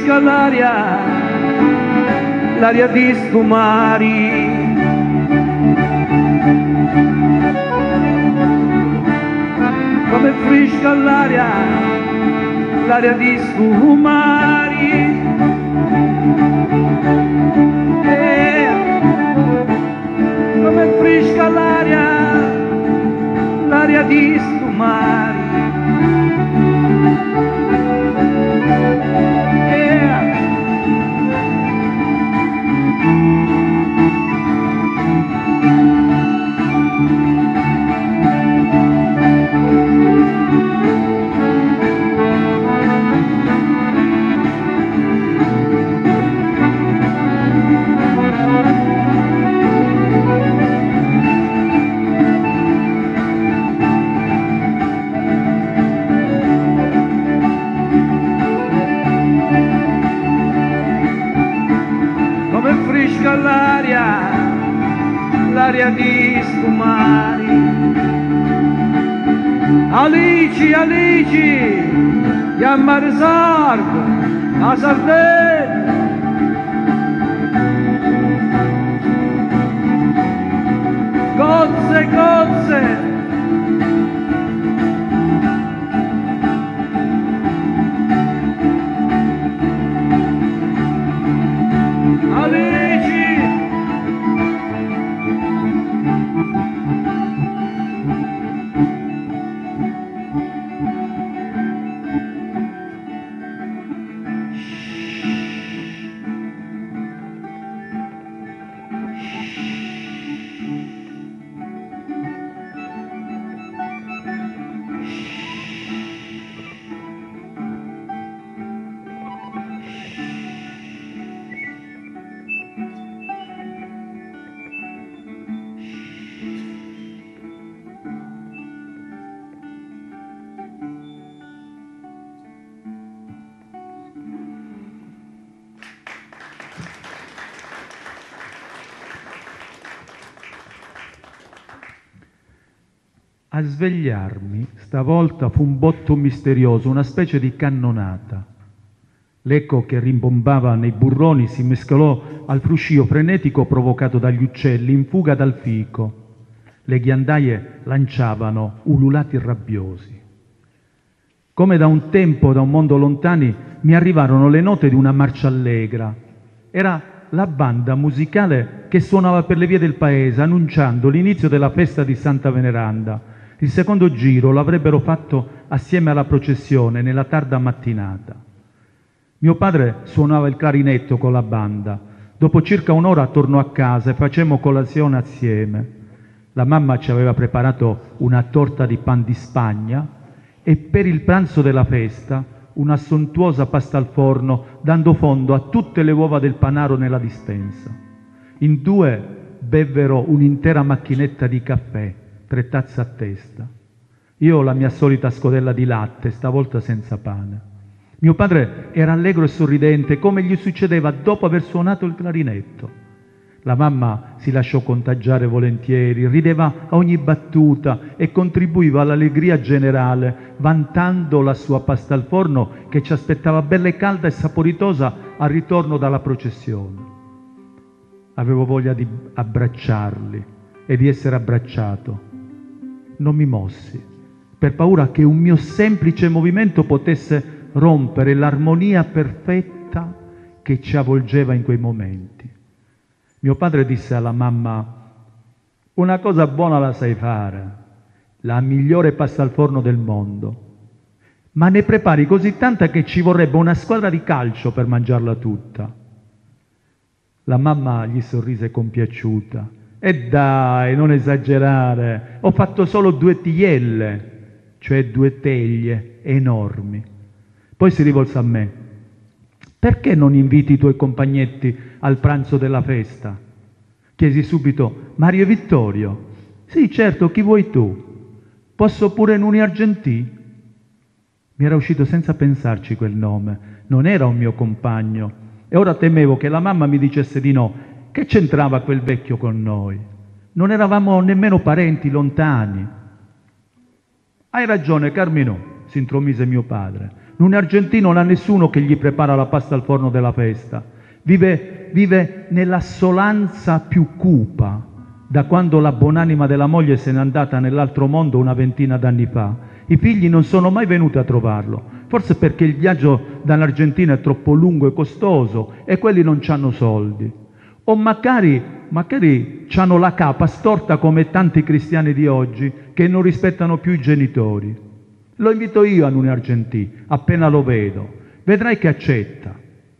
fresca l'aria, l'aria di stu mari. Come fresca l'aria, l'aria di stu mari. Eh, come fresca l'aria, l'aria di stu mari. L'aria, l'aria di stu mari. Alici, Alici, chiamare Sardo, a Sardegna. Cozze, cozze. A svegliarmi, stavolta fu un botto misterioso, una specie di cannonata. L'eco che rimbombava nei burroni si mescolò al fruscio frenetico provocato dagli uccelli in fuga dal fico. Le ghiandaie lanciavano ululati rabbiosi. Come da un tempo, da un mondo lontani, mi arrivarono le note di una marcia allegra. Era la banda musicale che suonava per le vie del paese, annunciando l'inizio della festa di Santa Veneranda. Il secondo giro l'avrebbero fatto assieme alla processione nella tarda mattinata. Mio padre suonava il clarinetto con la banda. Dopo circa un'ora tornò a casa e facemmo colazione assieme. La mamma ci aveva preparato una torta di pan di Spagna e per il pranzo della festa una sontuosa pasta al forno, dando fondo a tutte le uova del panaro nella dispensa. In due bevvero un'intera macchinetta di caffè, tre tazze a testa. Io la mia solita scodella di latte, stavolta senza pane. Mio padre era allegro e sorridente, come gli succedeva dopo aver suonato il clarinetto. La mamma si lasciò contagiare volentieri, rideva a ogni battuta e contribuiva all'allegria generale, vantando la sua pasta al forno che ci aspettava bella e calda e saporitosa al ritorno dalla processione. Avevo voglia di abbracciarli e di essere abbracciato. Non mi mossi, per paura che un mio semplice movimento potesse rompere l'armonia perfetta che ci avvolgeva in quei momenti. Mio padre disse alla mamma: una cosa buona la sai fare, la migliore pasta al forno del mondo, ma ne prepari così tanta che ci vorrebbe una squadra di calcio per mangiarla tutta. La mamma gli sorrise compiaciuta. E dai, non esagerare, ho fatto solo due tiglielle, cioè due teglie enormi. Poi si rivolse a me: perché non inviti i tuoi compagnetti al pranzo della festa? Chiesi subito: Mario e Vittorio? Sì, certo, chi vuoi tu? Posso pure Nuni Argentì? Mi era uscito senza pensarci quel nome, non era un mio compagno, e ora temevo che la mamma mi dicesse di no. Che c'entrava quel vecchio con noi? Non eravamo nemmeno parenti lontani. Hai ragione, Carmino, si intromise mio padre. Un argentino non ha nessuno che gli prepara la pasta al forno della festa. Vive, vive nell'assolanza più cupa, da quando la buonanima della moglie se n'è andata nell'altro mondo una ventina d'anni fa. I figli non sono mai venuti a trovarlo, forse perché il viaggio dall'Argentina è troppo lungo e costoso e quelli non hanno soldi. O magari, magari hanno la capa storta come tanti cristiani di oggi che non rispettano più i genitori. Lo invito io a un argentino, appena lo vedo. Vedrai che accetta.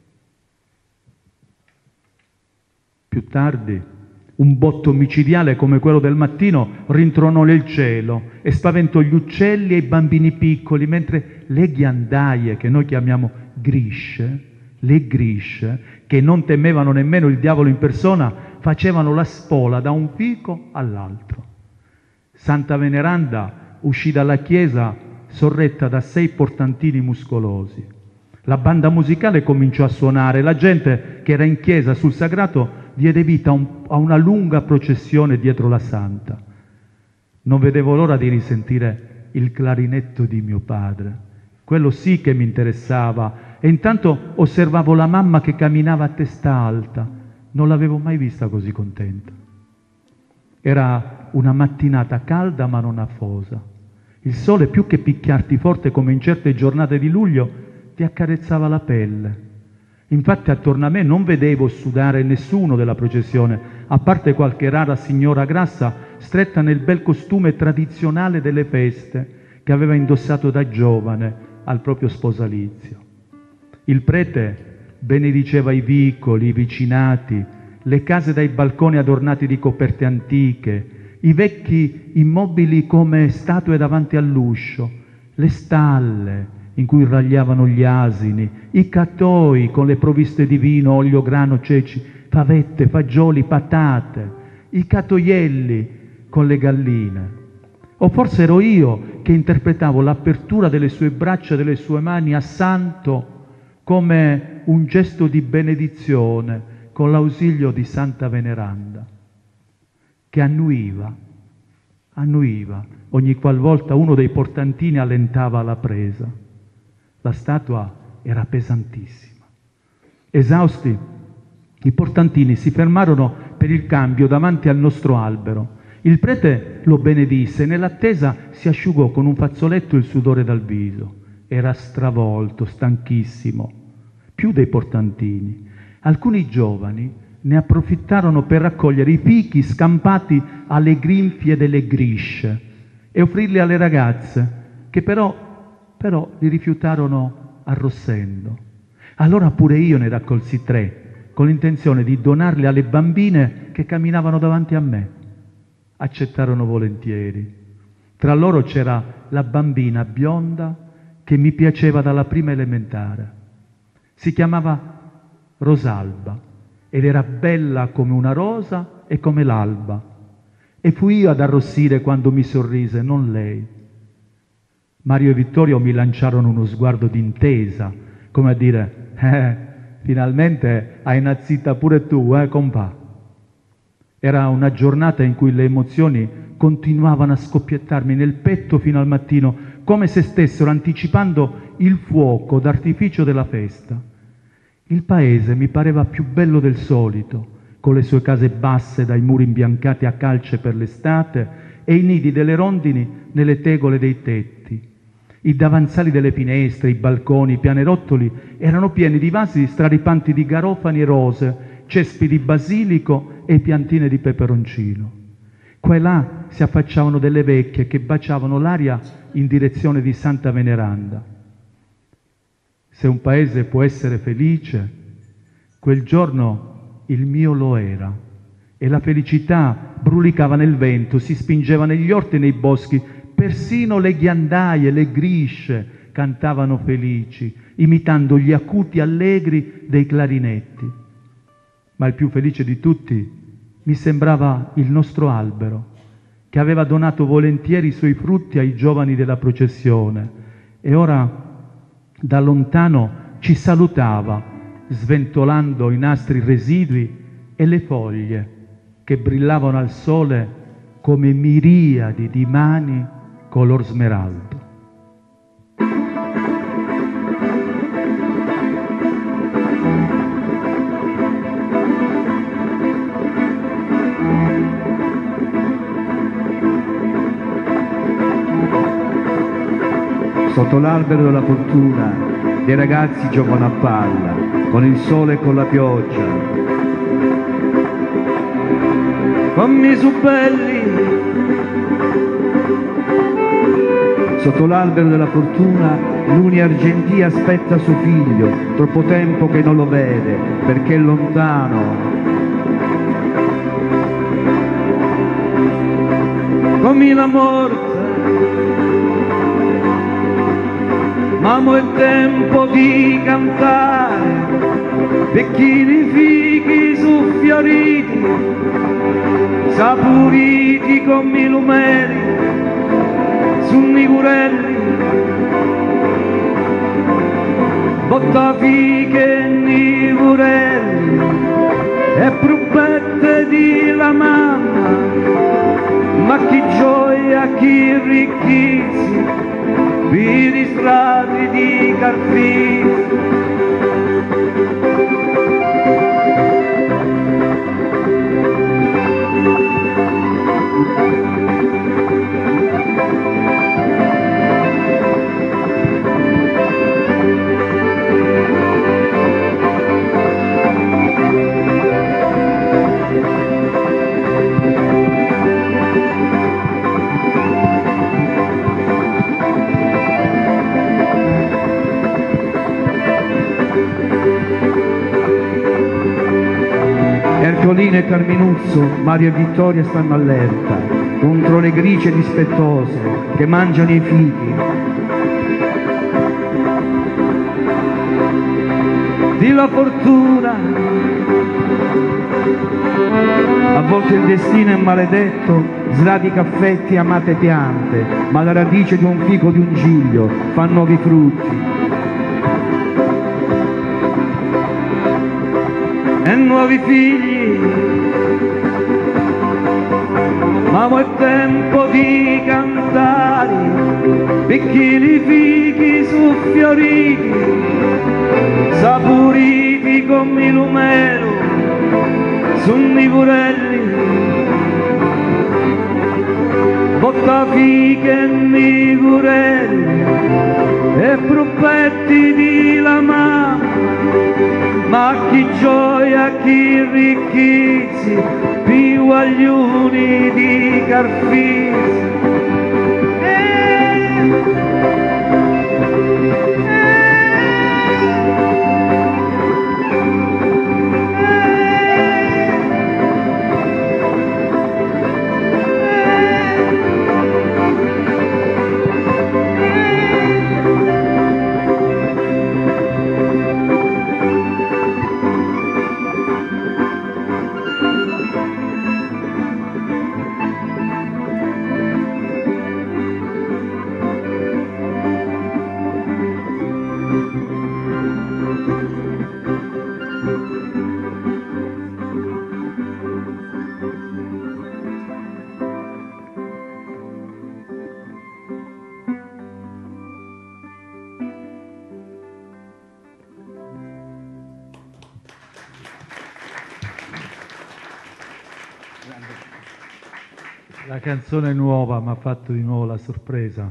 Più tardi, un botto micidiale come quello del mattino rintronò nel cielo e spaventò gli uccelli e i bambini piccoli, mentre le ghiandaie, che noi chiamiamo grisce, le grisce, che non temevano nemmeno il diavolo in persona, facevano la spola da un fico all'altro. Santa Veneranda uscì dalla chiesa sorretta da sei portantini muscolosi. La banda musicale cominciò a suonare, la gente che era in chiesa sul sagrato diede vita a, un, a una lunga processione dietro la santa. Non vedevo l'ora di risentire il clarinetto di mio padre. Quello sì che mi interessava, e intanto osservavo la mamma che camminava a testa alta. Non l'avevo mai vista così contenta. Era una mattinata calda ma non afosa. Il sole, più che picchiarti forte come in certe giornate di luglio, ti accarezzava la pelle. Infatti attorno a me non vedevo sudare nessuno della processione, a parte qualche rara signora grassa stretta nel bel costume tradizionale delle feste che aveva indossato da giovane al proprio sposalizio. Il prete benediceva i vicoli, i vicinati, le case dai balconi adornati di coperte antiche, i vecchi immobili come statue davanti all'uscio, le stalle in cui ragliavano gli asini, i catoi con le provviste di vino, olio, grano, ceci, favette, fagioli, patate, i catoielli con le galline. O forse ero io che interpretavo l'apertura delle sue braccia e delle sue mani a santo come un gesto di benedizione con l'ausilio di Santa Veneranda, che annuiva, annuiva ogni qualvolta uno dei portantini allentava la presa. La statua era pesantissima. Esausti, i portantini si fermarono per il cambio davanti al nostro albero. Il prete lo benedisse e nell'attesa si asciugò con un fazzoletto il sudore dal viso. Era stravolto, stanchissimo, più dei portantini. Alcuni giovani ne approfittarono per raccogliere i fichi scampati alle grinfie delle grisce e offrirli alle ragazze, che però però li rifiutarono arrossendo. Allora pure io ne raccolsi tre, con l'intenzione di donarli alle bambine che camminavano davanti a me. Accettarono volentieri. Tra loro c'era la bambina bionda che mi piaceva dalla prima elementare. Si chiamava Rosalba ed era bella come una rosa e come l'alba. E fui io ad arrossire quando mi sorrise, non lei. Mario e Vittorio mi lanciarono uno sguardo d'intesa, come a dire, eh, finalmente hai una zitta pure tu, eh, compà. Era una giornata in cui le emozioni continuavano a scoppiettarmi nel petto fino al mattino, come se stessero anticipando il fuoco d'artificio della festa. Il paese mi pareva più bello del solito, con le sue case basse dai muri imbiancati a calce per l'estate e i nidi delle rondini nelle tegole dei tetti. I davanzali delle finestre, i balconi, i pianerottoli erano pieni di vasi straripanti di garofani e rose, cespi di basilico e piantine di peperoncino. Qua e là si affacciavano delle vecchie che baciavano l'aria in direzione di Santa Veneranda. Se un paese può essere felice, quel giorno il mio lo era, e la felicità brulicava nel vento, si spingeva negli orti e nei boschi. Persino le ghiandaie, le grisce cantavano felici, imitando gli acuti allegri dei clarinetti. Ma il più felice di tutti mi sembrava il nostro albero, che aveva donato volentieri i suoi frutti ai giovani della processione e ora da lontano ci salutava, sventolando i nastri residui e le foglie che brillavano al sole come miriadi di mani color smeraldo. Sotto l'albero della fortuna dei ragazzi giocano a palla, con il sole e con la pioggia. Fammi su belli, sotto l'albero della fortuna l'Uni Argentina aspetta suo figlio, troppo tempo che non lo vede, perché è lontano. Come la morte, ma mo' è tempo di cantare, vecchini fichi suffioriti, sapuriti come i lumeri su Nigurelli, bottafiche e Nigurelli e prubette di la mamma, ma chi gioia, chi ricchizzi, vidi strati di Carfizzi. Ercolino e Carminuzzo, Mario e Vittoria stanno allerta contro le gricie dispettose che mangiano i fichi. Di la fortuna, a volte il destino è maledetto, sradica affetti e amate piante, ma la radice di un fico di un giglio fa nuovi frutti. E nuovi figli, ma mo' è tempo di cantare, piccini fichi suffioriti, sapuriti come il lumero su Nigurelli, bottafiche e Nigurelli e prubbetti di la mamma, ma chi gioia, chi ricchizzi, più agli uni di Carfizzi. La canzone nuova mi ha fatto di nuovo la sorpresa.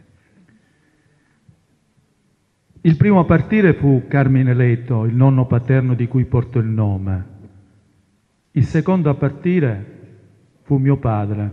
Il primo a partire fu Carmine Leto, il nonno paterno di cui porto il nome. Il secondo a partire fu mio padre.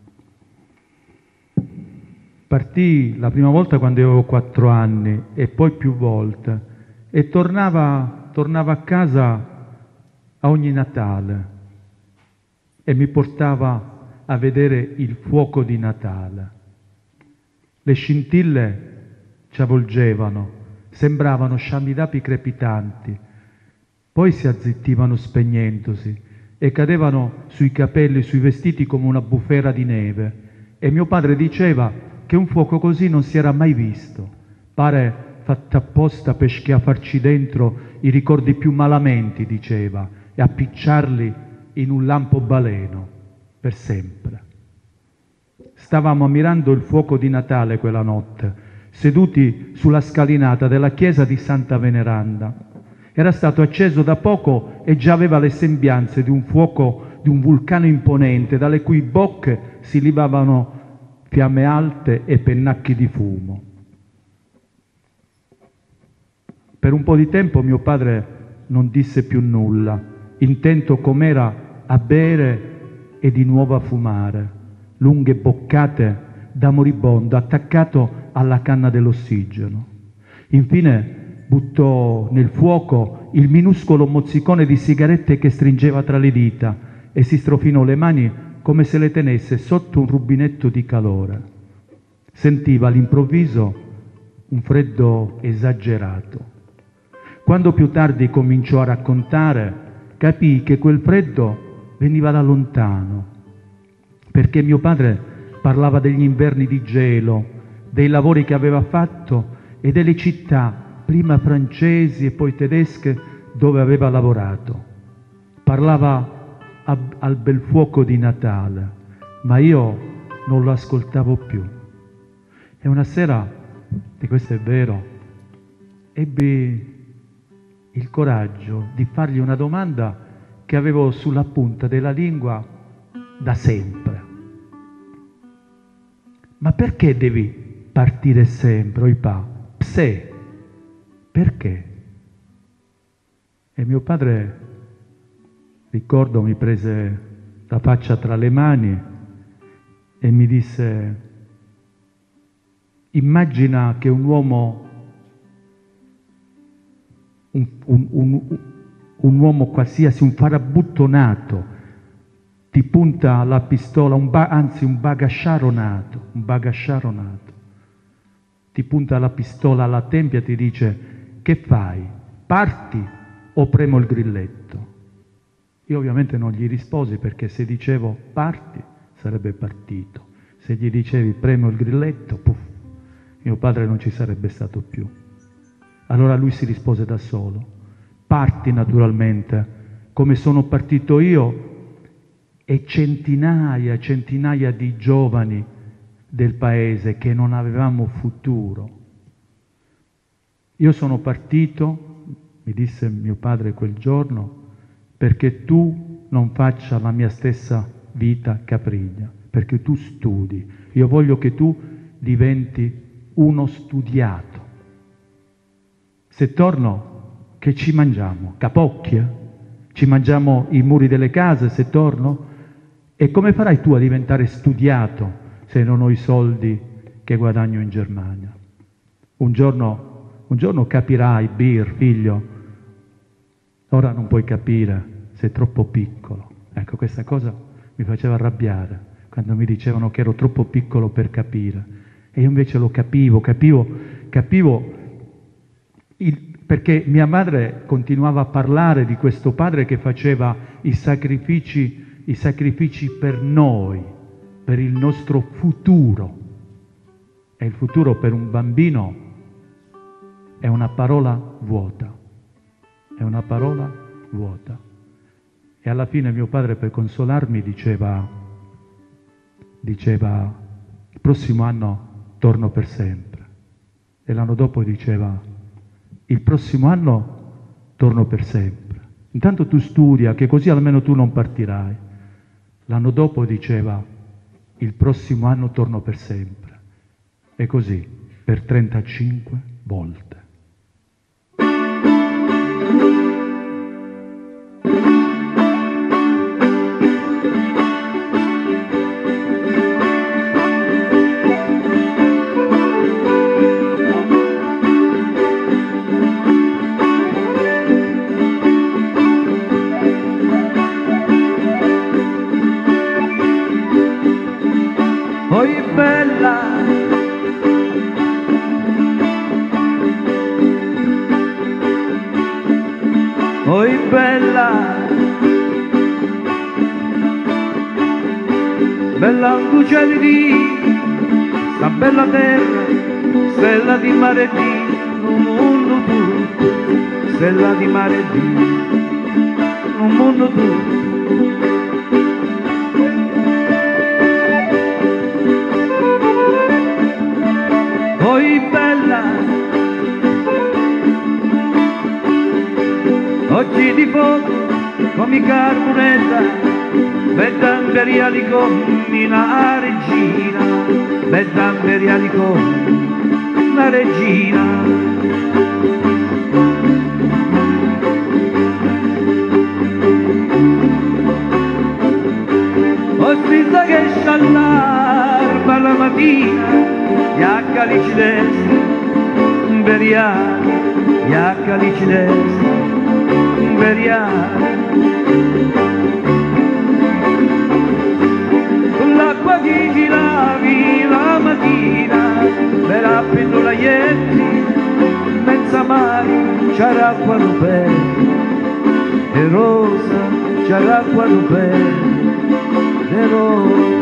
Partì la prima volta quando avevo quattro anni e poi più volte e tornava, tornava a casa a ogni Natale e mi portava a vedere il fuoco di Natale. Le scintille ci avvolgevano, sembravano sciami d'api crepitanti, poi si azzittivano spegnendosi e cadevano sui capelli, sui vestiti come una bufera di neve. E mio padre diceva che un fuoco così non si era mai visto, pare fatto apposta per schiaffarci dentro i ricordi più malamenti, diceva, e appicciarli in un lampo baleno per sempre. Stavamo ammirando il fuoco di Natale quella notte, seduti sulla scalinata della chiesa di Santa Veneranda. Era stato acceso da poco e già aveva le sembianze di un fuoco, di un vulcano imponente, dalle cui bocche si livavano fiamme alte e pennacchi di fumo. Per un po' di tempo mio padre non disse più nulla, intento com'era a bere e di nuovo a fumare, lunghe boccate da moribondo attaccato alla canna dell'ossigeno. Infine buttò nel fuoco il minuscolo mozzicone di sigarette che stringeva tra le dita e si strofinò le mani come se le tenesse sotto un rubinetto di calore. Sentiva all'improvviso un freddo esagerato. Quando più tardi cominciò a raccontare, capì che quel freddo veniva da lontano, perché mio padre parlava degli inverni di gelo, dei lavori che aveva fatto e delle città, prima francesi e poi tedesche, dove aveva lavorato. Parlava a, al bel fuoco di Natale, ma io non lo ascoltavo più. E una sera, e questo è vero, ebbi il coraggio di fargli una domanda che avevo sulla punta della lingua da sempre. Ma perché devi partire sempre, oipà? Pse, perché? E mio padre, ricordo, mi prese la faccia tra le mani e mi disse: immagina che un uomo Un, un, un, un uomo qualsiasi, un farabutto nato, ti punta la pistola, un ba, anzi un bagasciaro nato, un bagasciaro nato, ti punta la pistola alla tempia e ti dice: che fai? Parti o premo il grilletto? Io ovviamente non gli risposi, perché se dicevo parti sarebbe partito, se gli dicevi premo il grilletto, puff, mio padre non ci sarebbe stato più. Allora lui si rispose da solo: parti naturalmente, come sono partito io e centinaia e centinaia di giovani del paese che non avevamo futuro. Io sono partito, mi disse mio padre quel giorno, perché tu non faccia la mia stessa vita capriglia, perché tu studi. Io voglio che tu diventi uno studiato. Se torno, che ci mangiamo? Capocchia? Ci mangiamo i muri delle case se torno? E come farai tu a diventare studiato se non ho i soldi che guadagno in Germania? Un giorno, un giorno capirai, Bir, figlio, ora non puoi capire, sei troppo piccolo. Ecco, questa cosa mi faceva arrabbiare, quando mi dicevano che ero troppo piccolo per capire. E io invece lo capivo, capivo, capivo Il, perché mia madre continuava a parlare di questo padre che faceva i sacrifici, i sacrifici per noi, per il nostro futuro. E il futuro per un bambino è una parola vuota, è una parola vuota. E alla fine mio padre, per consolarmi, diceva, diceva, il prossimo anno torno per sempre. E l'anno dopo diceva: il prossimo anno torno per sempre. Intanto tu studia, che così almeno tu non partirai. L'anno dopo diceva: il prossimo anno torno per sempre. E così per trentacinque volte. Oi bella, oi bella, bella luce di sta bella terra, stella di mare di un mondo tutto, stella di mare di un mondo tutto. Oi bella, oggi di fuoco come carbonetta, bella imperiali come una regina, bella imperiali come una regina. fritta che esce all'alba alla mattina, gli accalici destri, veriamo, gli accalici destri, veriamo. Con l'acqua che ti lavi la mattina, per appendo la ieti, mezza mare, c'aracquano per, e rosa, c'aracquano per, e rosa.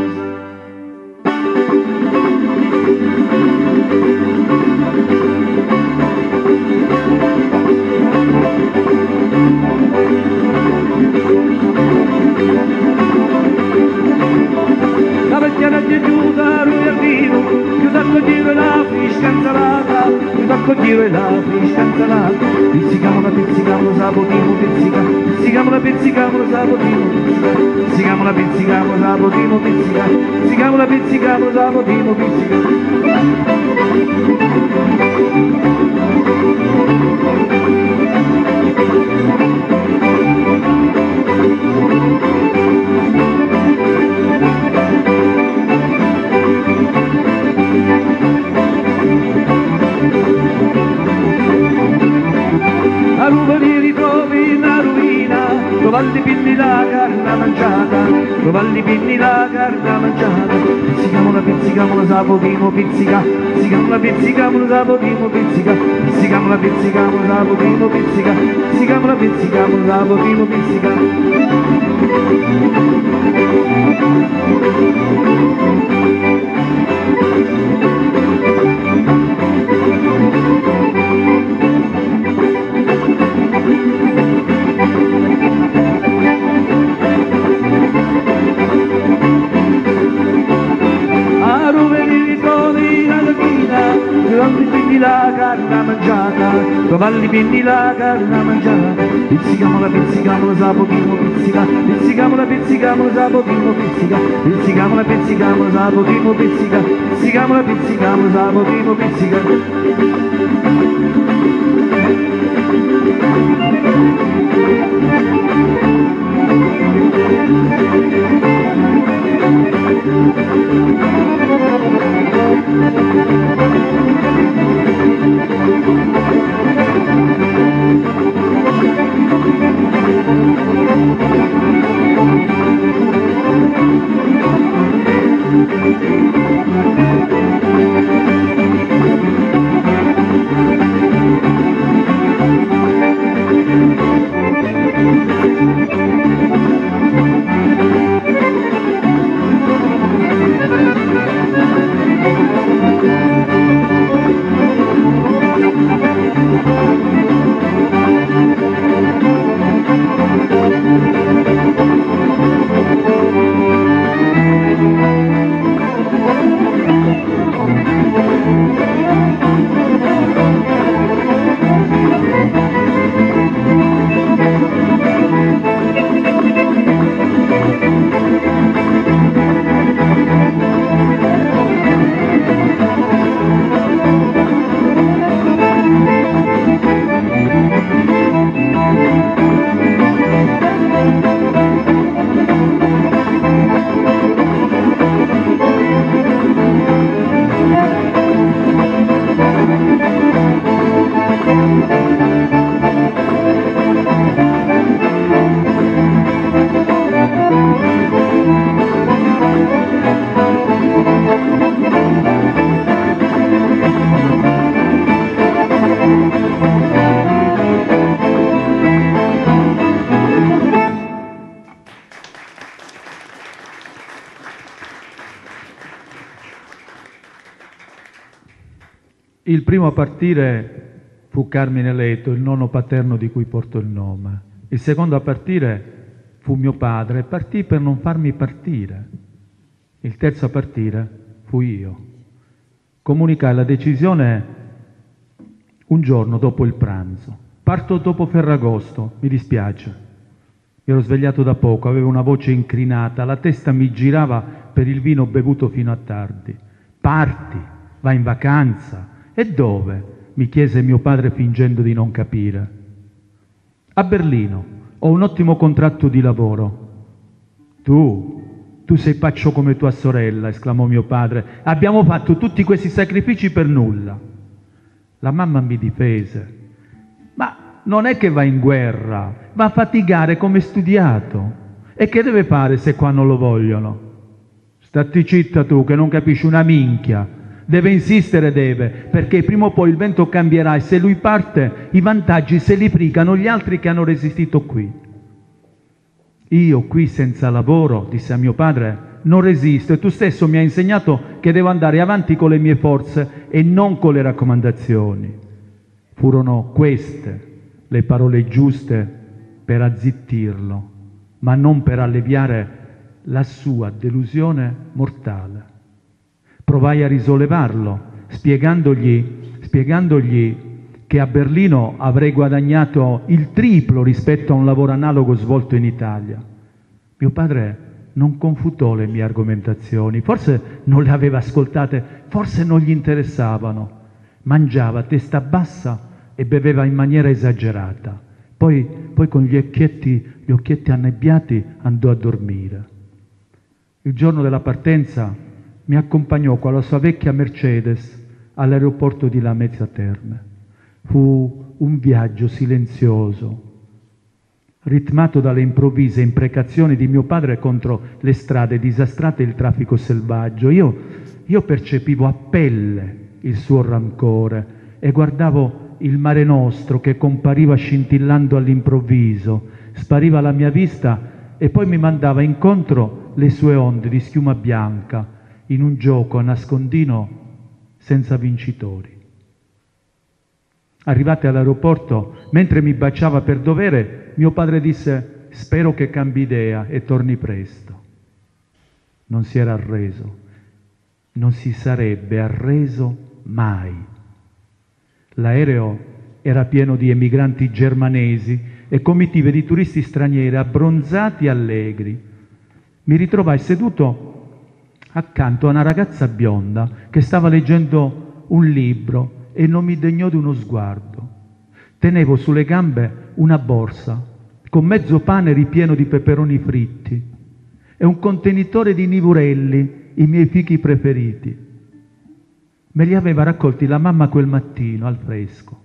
La vecchiana ti aiuta, lui arriva, chiude a cogliere la fisca insalata, chiude a cogliere la fisca insalata, pizzicamola, pizzicamola, sapotimo, pizzica, pizzicamola, pizzicamola, sapotimo, pizzica, pizzicamola, pizzicamola, sapotimo, pizzica, pizzicamola, pizzicamola, sapotimo, pizzica. A ruba li ritrovi in una rovina, trovalli pinni la carne mangiata, trovalli pinni la carne mangiata, pizzicamola, pizzicamola, sapotimo, pizzica, pizzicamola, pizzicamola, sapotimo, pizzica, pizzicamola, pizzicamola, sapotimo, pizzica, pizzicamola, pizzicamola, sapotimo, pizzica. Trovalli pinni la carne mangiata, trovalli pinni la carne mangiata, pizzicamola, pizzicamola, sapotimo, pizzica, pizzicamola, pizzicamola, sapotimo, pizzica, pizzicamola, pizzicamola, sapotimo, pizzica, pizzicamola, pizzicamola, sapotimo, pizzica. Il primo a partire fu Carmine Leto, il nonno paterno di cui porto il nome. Il secondo a partire fu mio padre, e partì per non farmi partire. Il terzo a partire fui io. Comunicai la decisione un giorno dopo il pranzo. Parto dopo Ferragosto, mi dispiace. Mi ero svegliato da poco, avevo una voce incrinata, la testa mi girava per il vino bevuto fino a tardi. Parti, vai in vacanza. E dove? Mi chiese mio padre fingendo di non capire. A Berlino, ho un ottimo contratto di lavoro. Tu, Tu sei paccio come tua sorella, esclamò mio padre. Abbiamo fatto tutti questi sacrifici per nulla. La mamma mi difese. Ma non è che va in guerra, va a faticare come studiato. E che deve fare se qua non lo vogliono? Statti zitta tu, che non capisci una minchia. Deve insistere, deve, perché prima o poi il vento cambierà e se lui parte, i vantaggi se li fricano gli altri che hanno resistito qui. Io qui senza lavoro, disse a mio padre, non resisto e tu stesso mi hai insegnato che devo andare avanti con le mie forze e non con le raccomandazioni. Furono queste le parole giuste per azzittirlo, ma non per alleviare la sua delusione mortale. Provai a risollevarlo, spiegandogli, spiegandogli che a Berlino avrei guadagnato il triplo rispetto a un lavoro analogo svolto in Italia. Mio padre non confutò le mie argomentazioni, forse non le aveva ascoltate, forse non gli interessavano. Mangiava a testa bassa e beveva in maniera esagerata. Poi, poi con gli occhietti, gli occhietti annebbiati andò a dormire. Il giorno della partenza mi accompagnò con la sua vecchia Mercedes all'aeroporto di Lamezia Terme. Fu un viaggio silenzioso, ritmato dalle improvvise imprecazioni di mio padre contro le strade disastrate e il traffico selvaggio. Io, io percepivo a pelle il suo rancore e guardavo il Mare Nostro che compariva scintillando all'improvviso, spariva alla mia vista e poi mi mandava incontro le sue onde di schiuma bianca in un gioco a nascondino senza vincitori. Arrivati all'aeroporto, mentre mi baciava per dovere, mio padre disse: spero che cambi idea e torni presto. Non si era arreso, non si sarebbe arreso mai. L'aereo era pieno di emigranti germanesi e comitive di turisti stranieri abbronzati e allegri. Mi ritrovai seduto accanto a una ragazza bionda che stava leggendo un libro e non mi degnò di uno sguardo. Tenevo sulle gambe una borsa con mezzo pane ripieno di peperoni fritti e un contenitore di nivurelli, i miei fichi preferiti. Me li aveva raccolti la mamma quel mattino al fresco.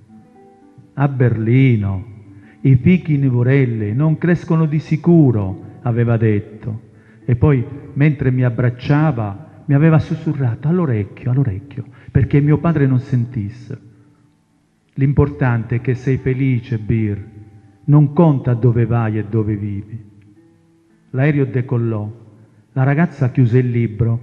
A Berlino i fichi nivurelli non crescono di sicuro, aveva detto. E poi, mentre mi abbracciava, mi aveva sussurrato all'orecchio, all'orecchio, perché mio padre non sentisse. L'importante è che sei felice, Bir. Non conta dove vai e dove vivi. L'aereo decollò. La ragazza chiuse il libro,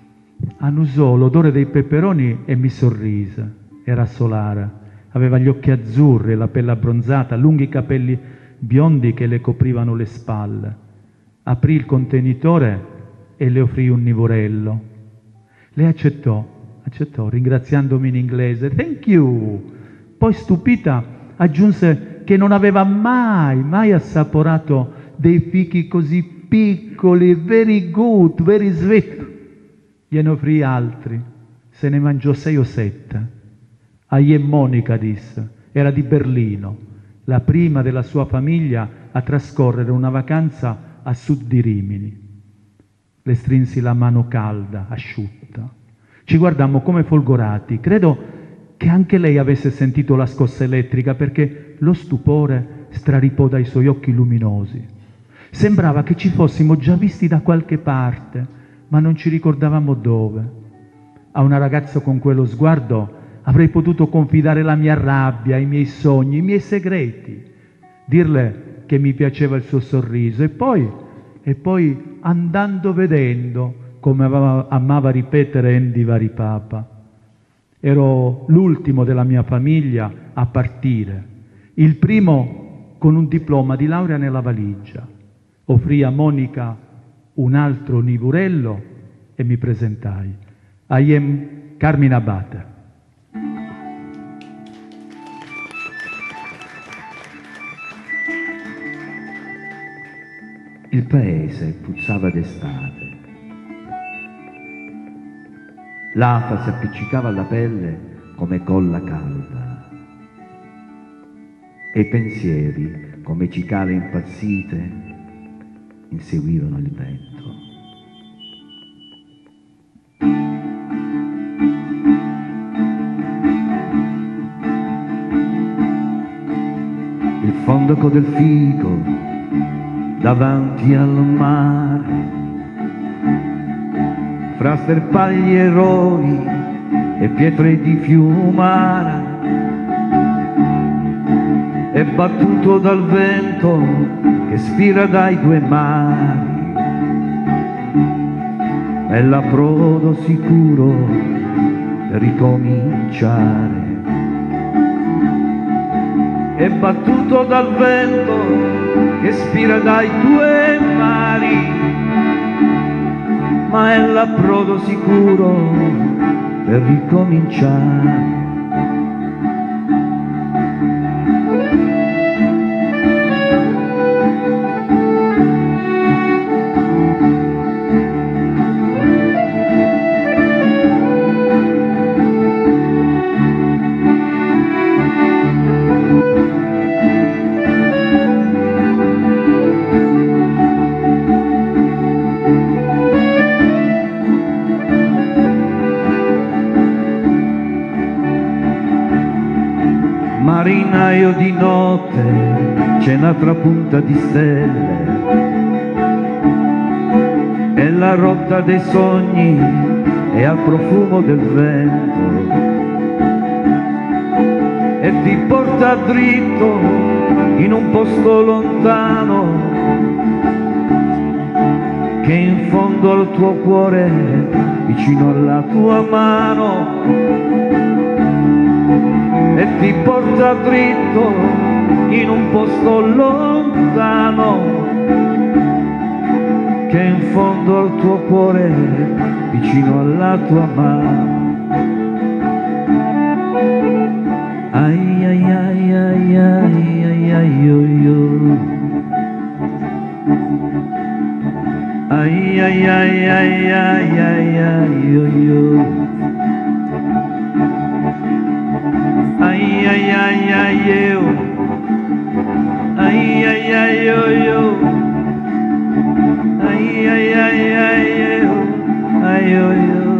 annusò l'odore dei peperoni e mi sorrise. Era solare. Aveva gli occhi azzurri, la pelle abbronzata, lunghi capelli biondi che le coprivano le spalle. Aprì il contenitore e le offrì un nivurello. Lei accettò, accettò, ringraziandomi in inglese. Thank you. Poi, stupita, aggiunse che non aveva mai, mai assaporato dei fichi così piccoli. Very good, very sweet. Gliene offrì altri. Se ne mangiò sei o sette. Agli e Monica, disse, era di Berlino, la prima della sua famiglia a trascorrere una vacanza a sud di Rimini. Le strinsi la mano calda, asciutta. Ci guardammo come folgorati. Credo che anche lei avesse sentito la scossa elettrica perché lo stupore straripò dai suoi occhi luminosi. Sembrava che ci fossimo già visti da qualche parte, ma non ci ricordavamo dove. A una ragazza con quello sguardo avrei potuto confidare la mia rabbia, i miei sogni, i miei segreti, dirle che mi piaceva il suo sorriso e poi, e poi andando vedendo, come amava, amava ripetere Andy Varipapa. Ero l'ultimo della mia famiglia a partire, il primo con un diploma di laurea nella valigia. Offrì a Monica un altro nivurello e mi presentai. I am Carmine Abate. Il paese puzzava d'estate. L'afa si appiccicava alla pelle come colla calda e i pensieri, come cicale impazzite, inseguivano il vento. fondaco del fico davanti al mare, fra sterpagli e roi e pietre di fiumara, è battuto dal vento che spira dai due mari, è l'approdo sicuro per ricominciare. È battuto dal vento che spira dai due mari, ma è l'approdo sicuro per ricominciare. Marinaio di notte, c'è un'altra punta di stelle, è la rotta dei sogni e al profumo del vento, e ti porta dritto in un posto lontano, che in fondo al tuo cuore, vicino alla tua mano, e ti porta dritto in un posto lontano, che in fondo al tuo cuore, vicino alla tua mano. Ai ai ai ai ai ai ai yo yo. Ai ai ai ai ai ai ai yo yo. Ai ai ai ai eu, ai ai ai yo yo, ai ai ai ai eu, ai yo yo,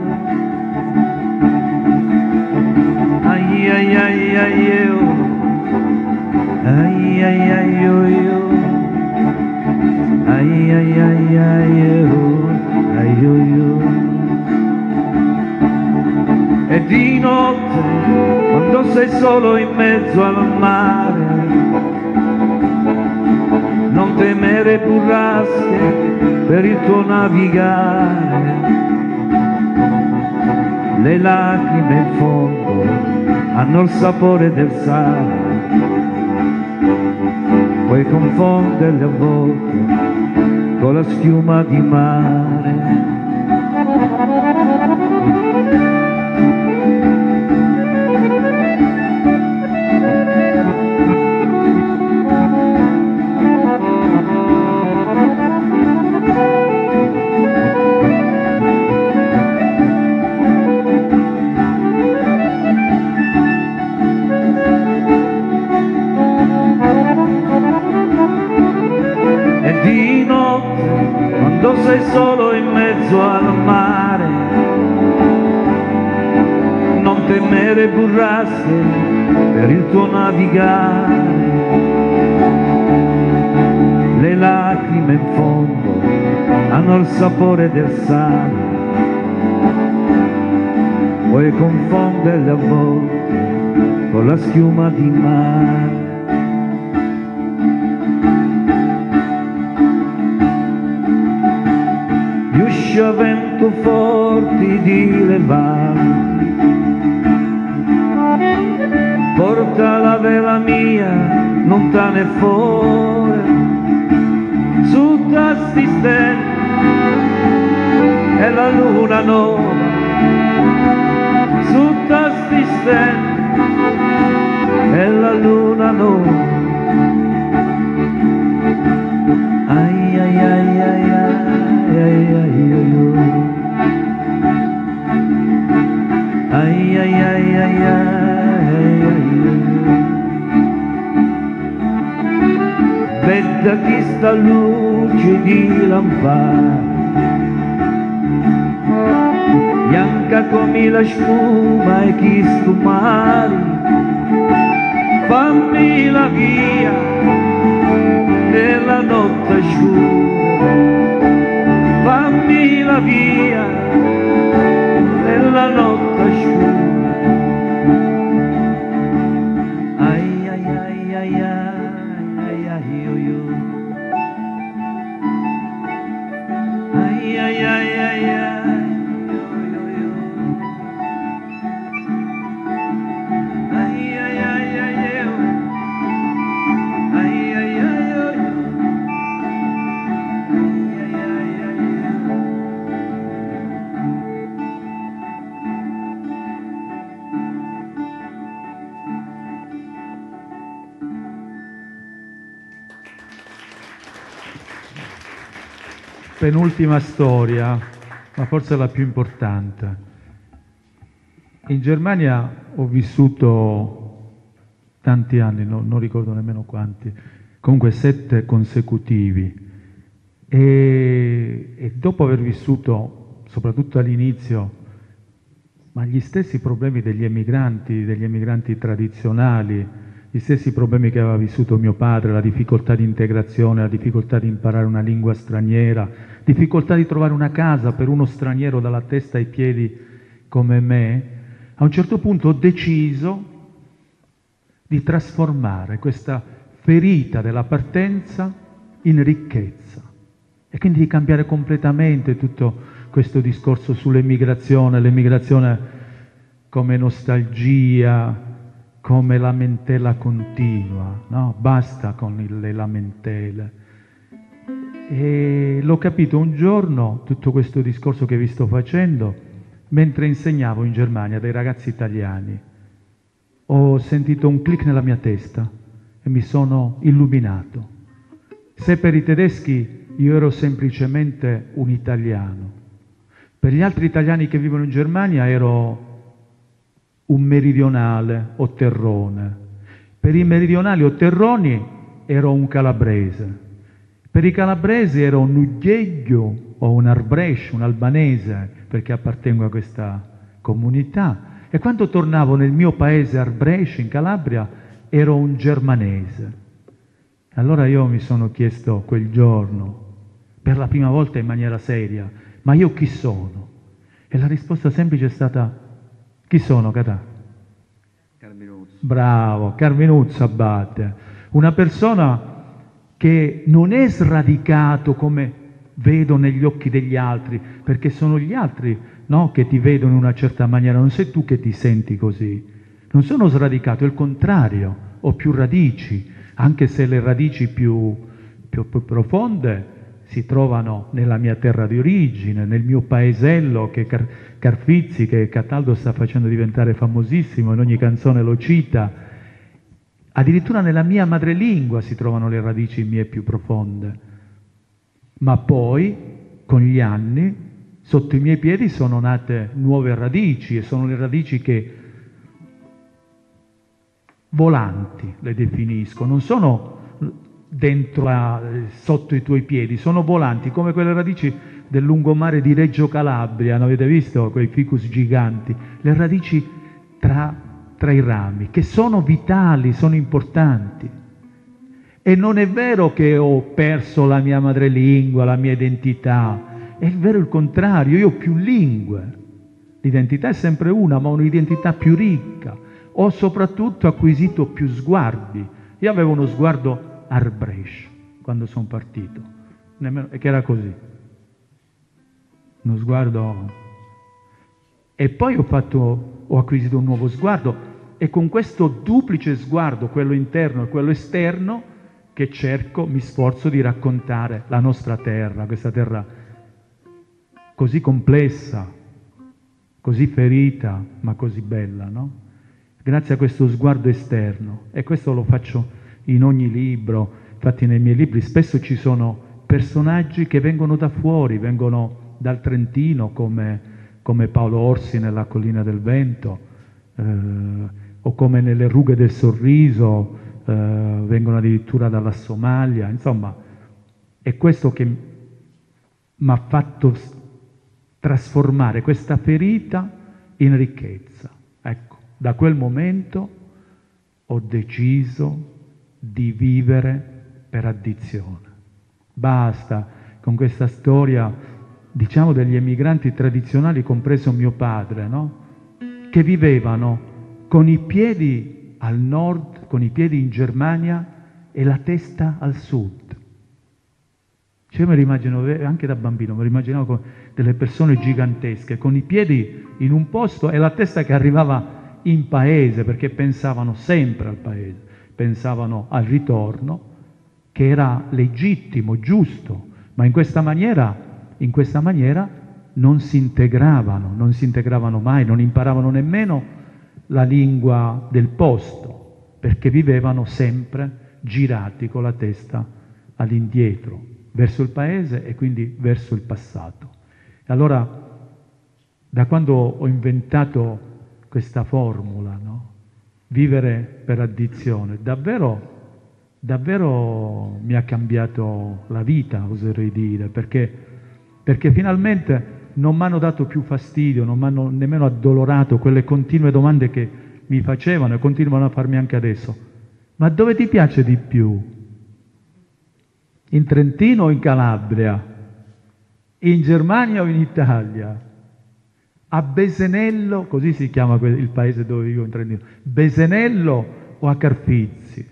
ai ai ai ai eu, ai ai ai yo yo, ai ai ai ai eu, ai yo yo. E di notte, quando sei solo in mezzo al mare, non temere burrasche per il tuo navigare, le lacrime in fondo hanno il sapore del sale, puoi confonderle a volte con la schiuma di mare. Di notte, quando sei solo in mezzo al mare, non temere burrasche per il tuo navigare, le lacrime in fondo hanno il sapore del sale, puoi confonderle a volte con la schiuma di mare. A vento forti di levanti, porta la vela mia lontana e fuori, su tasti stenti e la luna nuova, su tasti stenti e la luna nuova. Ai ai ai ai ai ai ai yo yo. Ai ai ai ai ai ai yo yo. Veda chi sta luce di lampare, bianca come la spuma e chi stu mare, fammi la via nella notte scura, fammi la via nella notte scura. Ai ai ai ai ai ai io io. Ai ai ai ai ai io io io. Ai ai ai ai io. Ai ai ai io io. Ai ai ai ai io. Penultima storia, ma forse la più importante. In Germania ho vissuto tanti anni, no, non ricordo nemmeno quanti, comunque sette consecutivi. E, e dopo aver vissuto, soprattutto all'inizio, ma gli stessi problemi degli emigranti, degli emigranti tradizionali, gli stessi problemi che aveva vissuto mio padre, la difficoltà di integrazione, la difficoltà di imparare una lingua straniera, difficoltà di trovare una casa per uno straniero dalla testa ai piedi come me, a un certo punto ho deciso di trasformare questa ferita della partenza in ricchezza e quindi di cambiare completamente tutto questo discorso sull'emigrazione, l'emigrazione come nostalgia, come lamentela continua, no? Basta con il, le lamentele. E l'ho capito un giorno, tutto questo discorso che vi sto facendo, mentre insegnavo in Germania dai ragazzi italiani. Ho sentito un click nella mia testa e mi sono illuminato. Se per i tedeschi io ero semplicemente un italiano, per gli altri italiani che vivono in Germania ero un meridionale o terrone. Per i meridionali o terroni ero un calabrese. Per i calabresi ero un uglieglio o un arbrescio, un albanese, perché appartengo a questa comunità. E quando tornavo nel mio paese Arbrescio, in Calabria, ero un germanese. Allora io mi sono chiesto quel giorno, per la prima volta in maniera seria, ma io chi sono? E la risposta semplice è stata: chi sono, Catà? Carminuzzo. Bravo, Carminuzzo Abate. Una persona che non è sradicato come vedo negli occhi degli altri, perché sono gli altri, no, che ti vedono in una certa maniera, non sei tu che ti senti così. Non sono sradicato, è il contrario, ho più radici, anche se le radici più, più, più profonde si trovano nella mia terra di origine, nel mio paesello che Car- Carfizzi, che Cataldo sta facendo diventare famosissimo, in ogni canzone lo cita. Addirittura nella mia madrelingua si trovano le radici mie più profonde. Ma poi, con gli anni, sotto i miei piedi sono nate nuove radici, e sono le radici che volanti le definisco, non sono dentro la, sotto i tuoi piedi, sono volanti come quelle radici del lungomare di Reggio Calabria, non avete visto quei ficus giganti? Le radici tra, tra i rami, che sono vitali, sono importanti. E non è vero che ho perso la mia madrelingua, la mia identità, è vero il contrario, io ho più lingue. L'identità è sempre una, ma un'identità più ricca. Ho soprattutto acquisito più sguardi. Io avevo uno sguardo arbrescio quando sono partito, nemmeno, e che era così, uno sguardo. E poi ho fatto, ho acquisito un nuovo sguardo, e con questo duplice sguardo, quello interno e quello esterno, che cerco, mi sforzo di raccontare la nostra terra, questa terra così complessa, così ferita, ma così bella, no? Grazie a questo sguardo esterno. E questo lo faccio in ogni libro. Infatti nei miei libri spesso ci sono personaggi che vengono da fuori, vengono dal Trentino, come, come Paolo Orsi nella Collina del Vento, eh, o come nelle Rughe del Sorriso, eh, vengono addirittura dalla Somalia. Insomma, è questo che mi ha fatto trasformare questa ferita in ricchezza. Ecco, da quel momento ho deciso di vivere per addizione. Basta con questa storia, diciamo, degli emigranti tradizionali, compreso mio padre, no? Che vivevano con i piedi al nord, con i piedi in Germania e la testa al sud. Cioè, io me lo immagino, anche da bambino, me lo immaginavo con delle persone gigantesche, con i piedi in un posto e la testa che arrivava in paese, perché pensavano sempre al paese, pensavano al ritorno, che era legittimo, giusto, ma in questa maniera, in questa maniera non si integravano, non si integravano mai, non imparavano nemmeno la lingua del posto, perché vivevano sempre girati con la testa all'indietro, verso il paese e quindi verso il passato. E allora, da quando ho inventato questa formula, no? Vivere per addizione, davvero, davvero mi ha cambiato la vita, oserei dire, perché, perché finalmente non mi hanno dato più fastidio, non mi hanno nemmeno addolorato quelle continue domande che mi facevano e continuano a farmi anche adesso. Ma dove ti piace di più? In Trentino o in Calabria? In Germania o in Italia? A Besenello, così si chiama il paese dove vivo in Trentino, Besenello o a Carfizzi?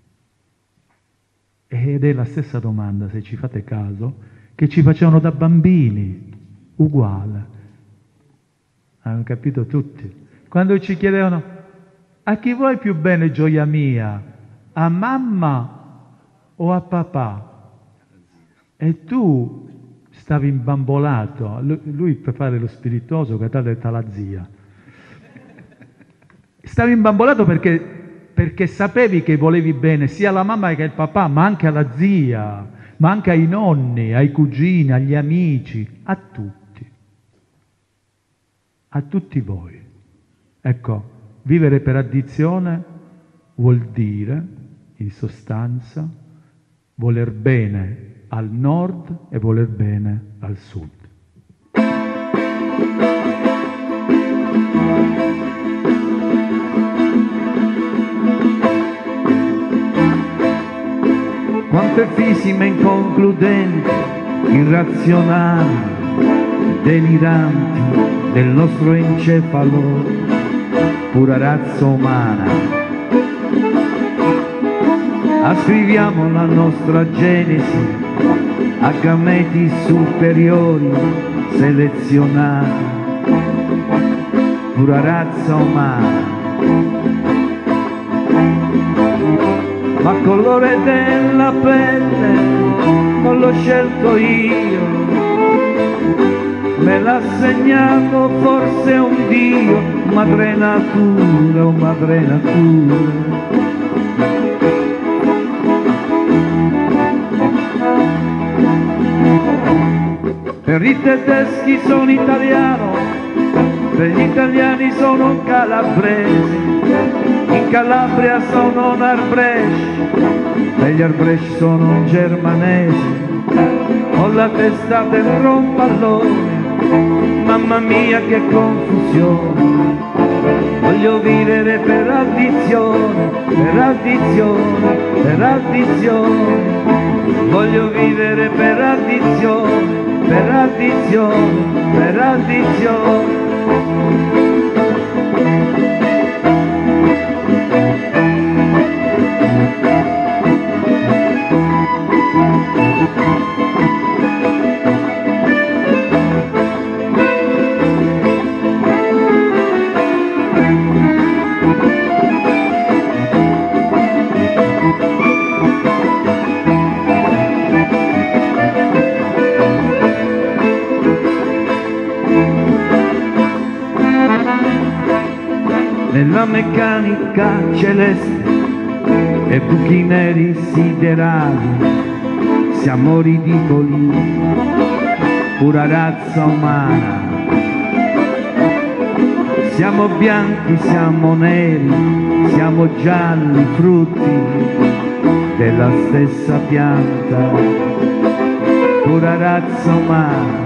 Ed è la stessa domanda, se ci fate caso, che ci facevano da bambini, uguale. Hanno capito tutti? Quando ci chiedevano, a chi vuoi più bene, gioia mia? A mamma o a papà? E tu stavi imbambolato, lui per fare lo spiritoso, che tal detta la zia. Stavi imbambolato perché, perché sapevi che volevi bene sia alla mamma che al papà, ma anche alla zia, ma anche ai nonni, ai cugini, agli amici, a tutti. A tutti voi. Ecco, vivere per addizione vuol dire, in sostanza, voler bene al nord e voler bene al sud. Quante fisime inconcludenti, irrazionali, deliranti del nostro encefalo, pura razza umana. Ascriviamo la nostra genesi a gameti superiori selezionati, pura razza umana. Ma colore della pelle non l'ho scelto io, me l'ha segnato forse un Dio, madre natura, oh madre natura. Per i tedeschi sono italiano, per gli italiani sono calabrese, in Calabria sono un arbresci, per gli arbresci sono un germanese. Ho la testa del rompallone, mamma mia che confusione. Voglio vivere per addizione, per addizione, per addizione. Voglio vivere per addizione, per addizione, per addizione. Nella meccanica celeste e buchi neri siderali siamo ridicoli, pura razza umana. Siamo bianchi, siamo neri, siamo gialli, frutti della stessa pianta, pura razza umana.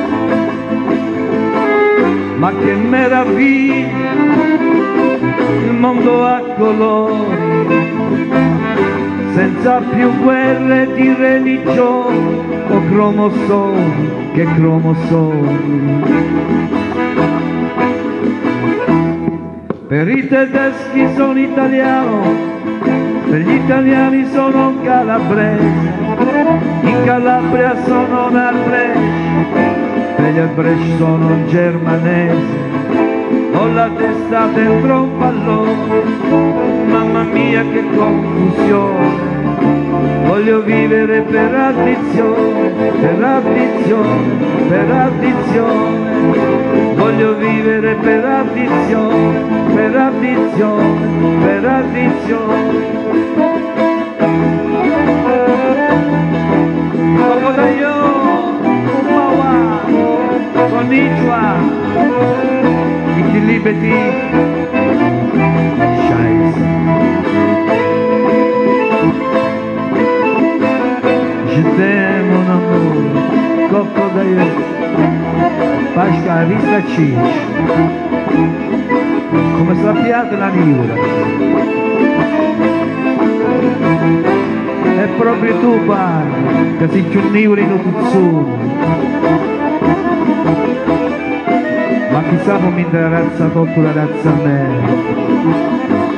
Ma che meraviglia, mondo a colori, senza più guerre di religione o cromosomi, che cromosomi. Per i tedeschi sono italiano, per gli italiani sono calabrese, in Calabria sono norvegese, per gli albresci sono germanese. Ho la testa dentro un pallone, mamma mia che confusione. Voglio vivere per addizione, per addizione, per addizione. Voglio vivere per addizione, per addizione, per addizione. Cosa io, Umawa, konnichiwa, ich liebe dich, Scheiße. Je t'aime mon amour, Coco d'ailleurs, Pasca vista Cinci, come sappiate la nivola. È proprio tu, padre, che sei più nivolo in Otuzzuno. Ma chissà come mi dà razza troppo la razza a me.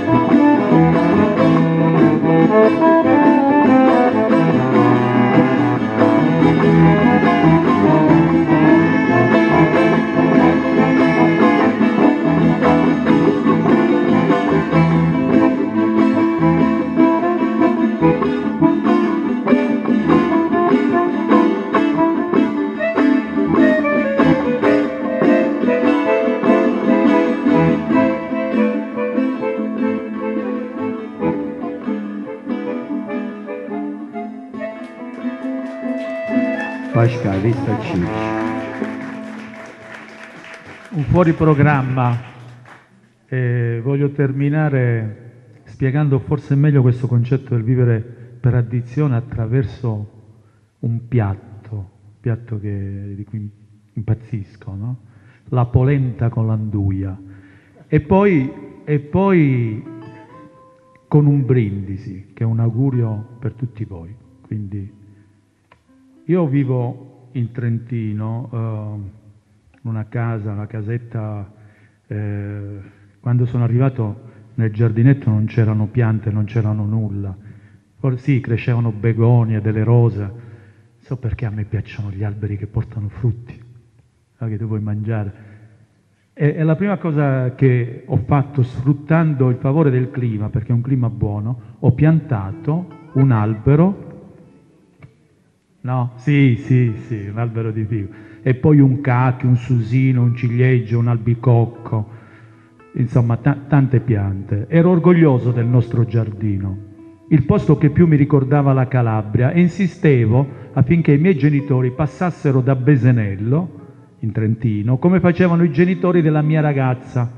Pasca, vista Cinci. Un fuori programma. Eh, voglio terminare spiegando forse meglio questo concetto del vivere per addizione attraverso un piatto, un piatto che, di cui impazzisco, no? La polenta con l'anduia. E poi, e poi con un brindisi, che è un augurio per tutti voi. Quindi io vivo in Trentino, eh, in una casa, una casetta, eh, quando sono arrivato nel giardinetto non c'erano piante, non c'erano nulla. Or, sì, crescevano begonie, delle rose. So perché a me piacciono gli alberi che portano frutti, no, che tu puoi mangiare. E, è la prima cosa che ho fatto sfruttando il favore del clima, perché è un clima buono, ho piantato un albero. No? Sì, sì, sì, un albero di figo. E poi un cacchio, un susino, un ciliegio, un albicocco, insomma t- tante piante. Ero orgoglioso del nostro giardino, il posto che più mi ricordava la Calabria, e insistevo affinché i miei genitori passassero da Besenello, in Trentino, come facevano i genitori della mia ragazza,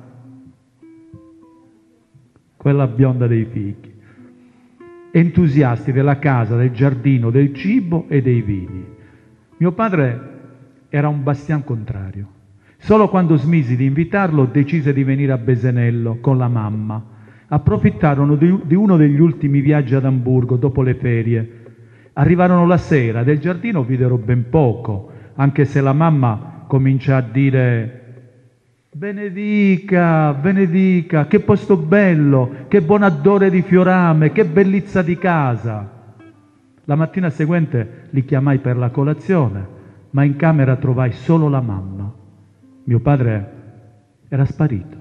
quella bionda dei fichi. Entusiasti della casa, del giardino, del cibo e dei vini. Mio padre era un bastian contrario. Solo quando smisi di invitarlo decise di venire a Besenello con la mamma. Approfittarono di, di uno degli ultimi viaggi ad Amburgo dopo le ferie. Arrivarono la sera, del giardino videro ben poco, anche se la mamma comincia a dire: benedica, benedica, che posto bello, che buon odore di fiorame, che bellezza di casa. La mattina seguente li chiamai per la colazione, ma in camera trovai solo la mamma. Mio padre era sparito.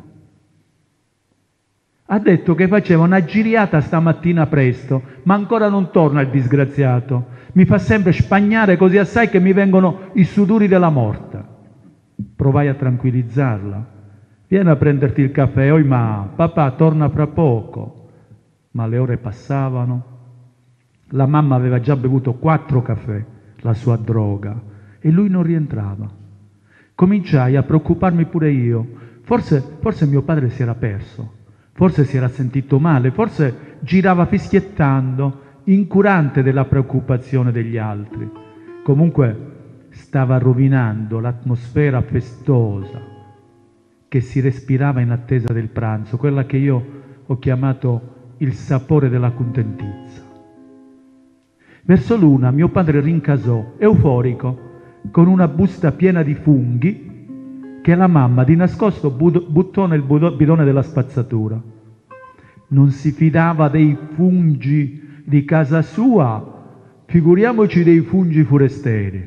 Ha detto che faceva una giriata stamattina presto, ma ancora non torna il disgraziato. Mi fa sempre spagnare così assai che mi vengono i sudori della morta. Provai a tranquillizzarla. Vieni a prenderti il caffè, oi ma, papà torna fra poco. Ma le ore passavano. La mamma aveva già bevuto quattro caffè, la sua droga, e lui non rientrava. Cominciai a preoccuparmi pure io. Forse, forse mio padre si era perso, forse si era sentito male, forse girava fischiettando, incurante della preoccupazione degli altri. Comunque stava rovinando l'atmosfera festosa che si respirava in attesa del pranzo, quella che io ho chiamato il sapore della contentizza. Verso l'una mio padre rincasò, euforico, con una busta piena di funghi che la mamma di nascosto buttò nel bidone della spazzatura. Non si fidava dei funghi di casa sua, figuriamoci dei funghi forestieri.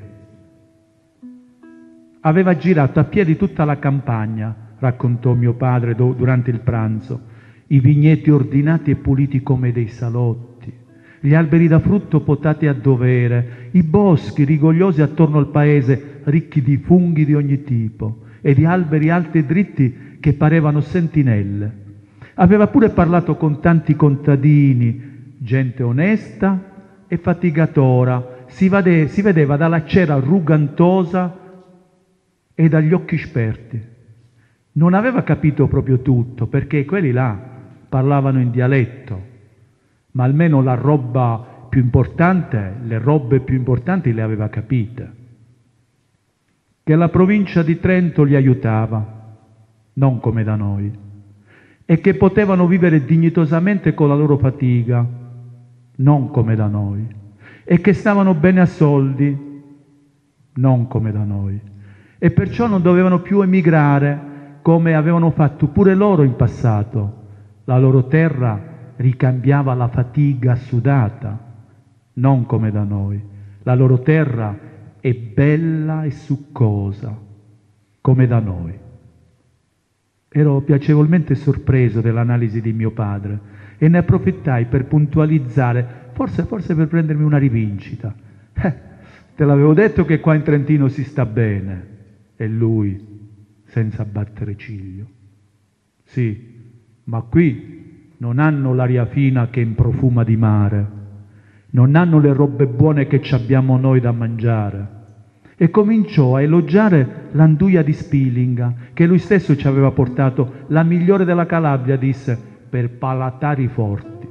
Aveva girato a piedi tutta la campagna, raccontò mio padre durante il pranzo, i vigneti ordinati e puliti come dei salotti, gli alberi da frutto potati a dovere, i boschi rigogliosi attorno al paese, ricchi di funghi di ogni tipo e di alberi alti e dritti che parevano sentinelle. Aveva pure parlato con tanti contadini, gente onesta e fatigatora, si, vade, si vedeva dalla cera rugantosa e dagli occhi sperti. Non aveva capito proprio tutto, perché quelli là parlavano in dialetto, ma almeno la roba più importante, le robe più importanti le aveva capite. Che la provincia di Trento li aiutava, non come da noi, e che potevano vivere dignitosamente con la loro fatica, non come da noi, e che stavano bene a soldi, non come da noi, e perciò non dovevano più emigrare come avevano fatto pure loro in passato. La loro terra ricambiava la fatica sudata, non come da noi. La loro terra è bella e succosa, come da noi. Ero piacevolmente sorpreso dell'analisi di mio padre e ne approfittai per puntualizzare, forse, forse per prendermi una rivincita. Eh, te l'avevo detto che qua in Trentino si sta bene. E lui, senza battere ciglio: sì, ma qui non hanno l'aria fina che improfuma di mare, non hanno le robe buone che ci abbiamo noi da mangiare. E cominciò a elogiare l'anduia di Spilinga, che lui stesso ci aveva portato, la migliore della Calabria, disse, per palatari forti.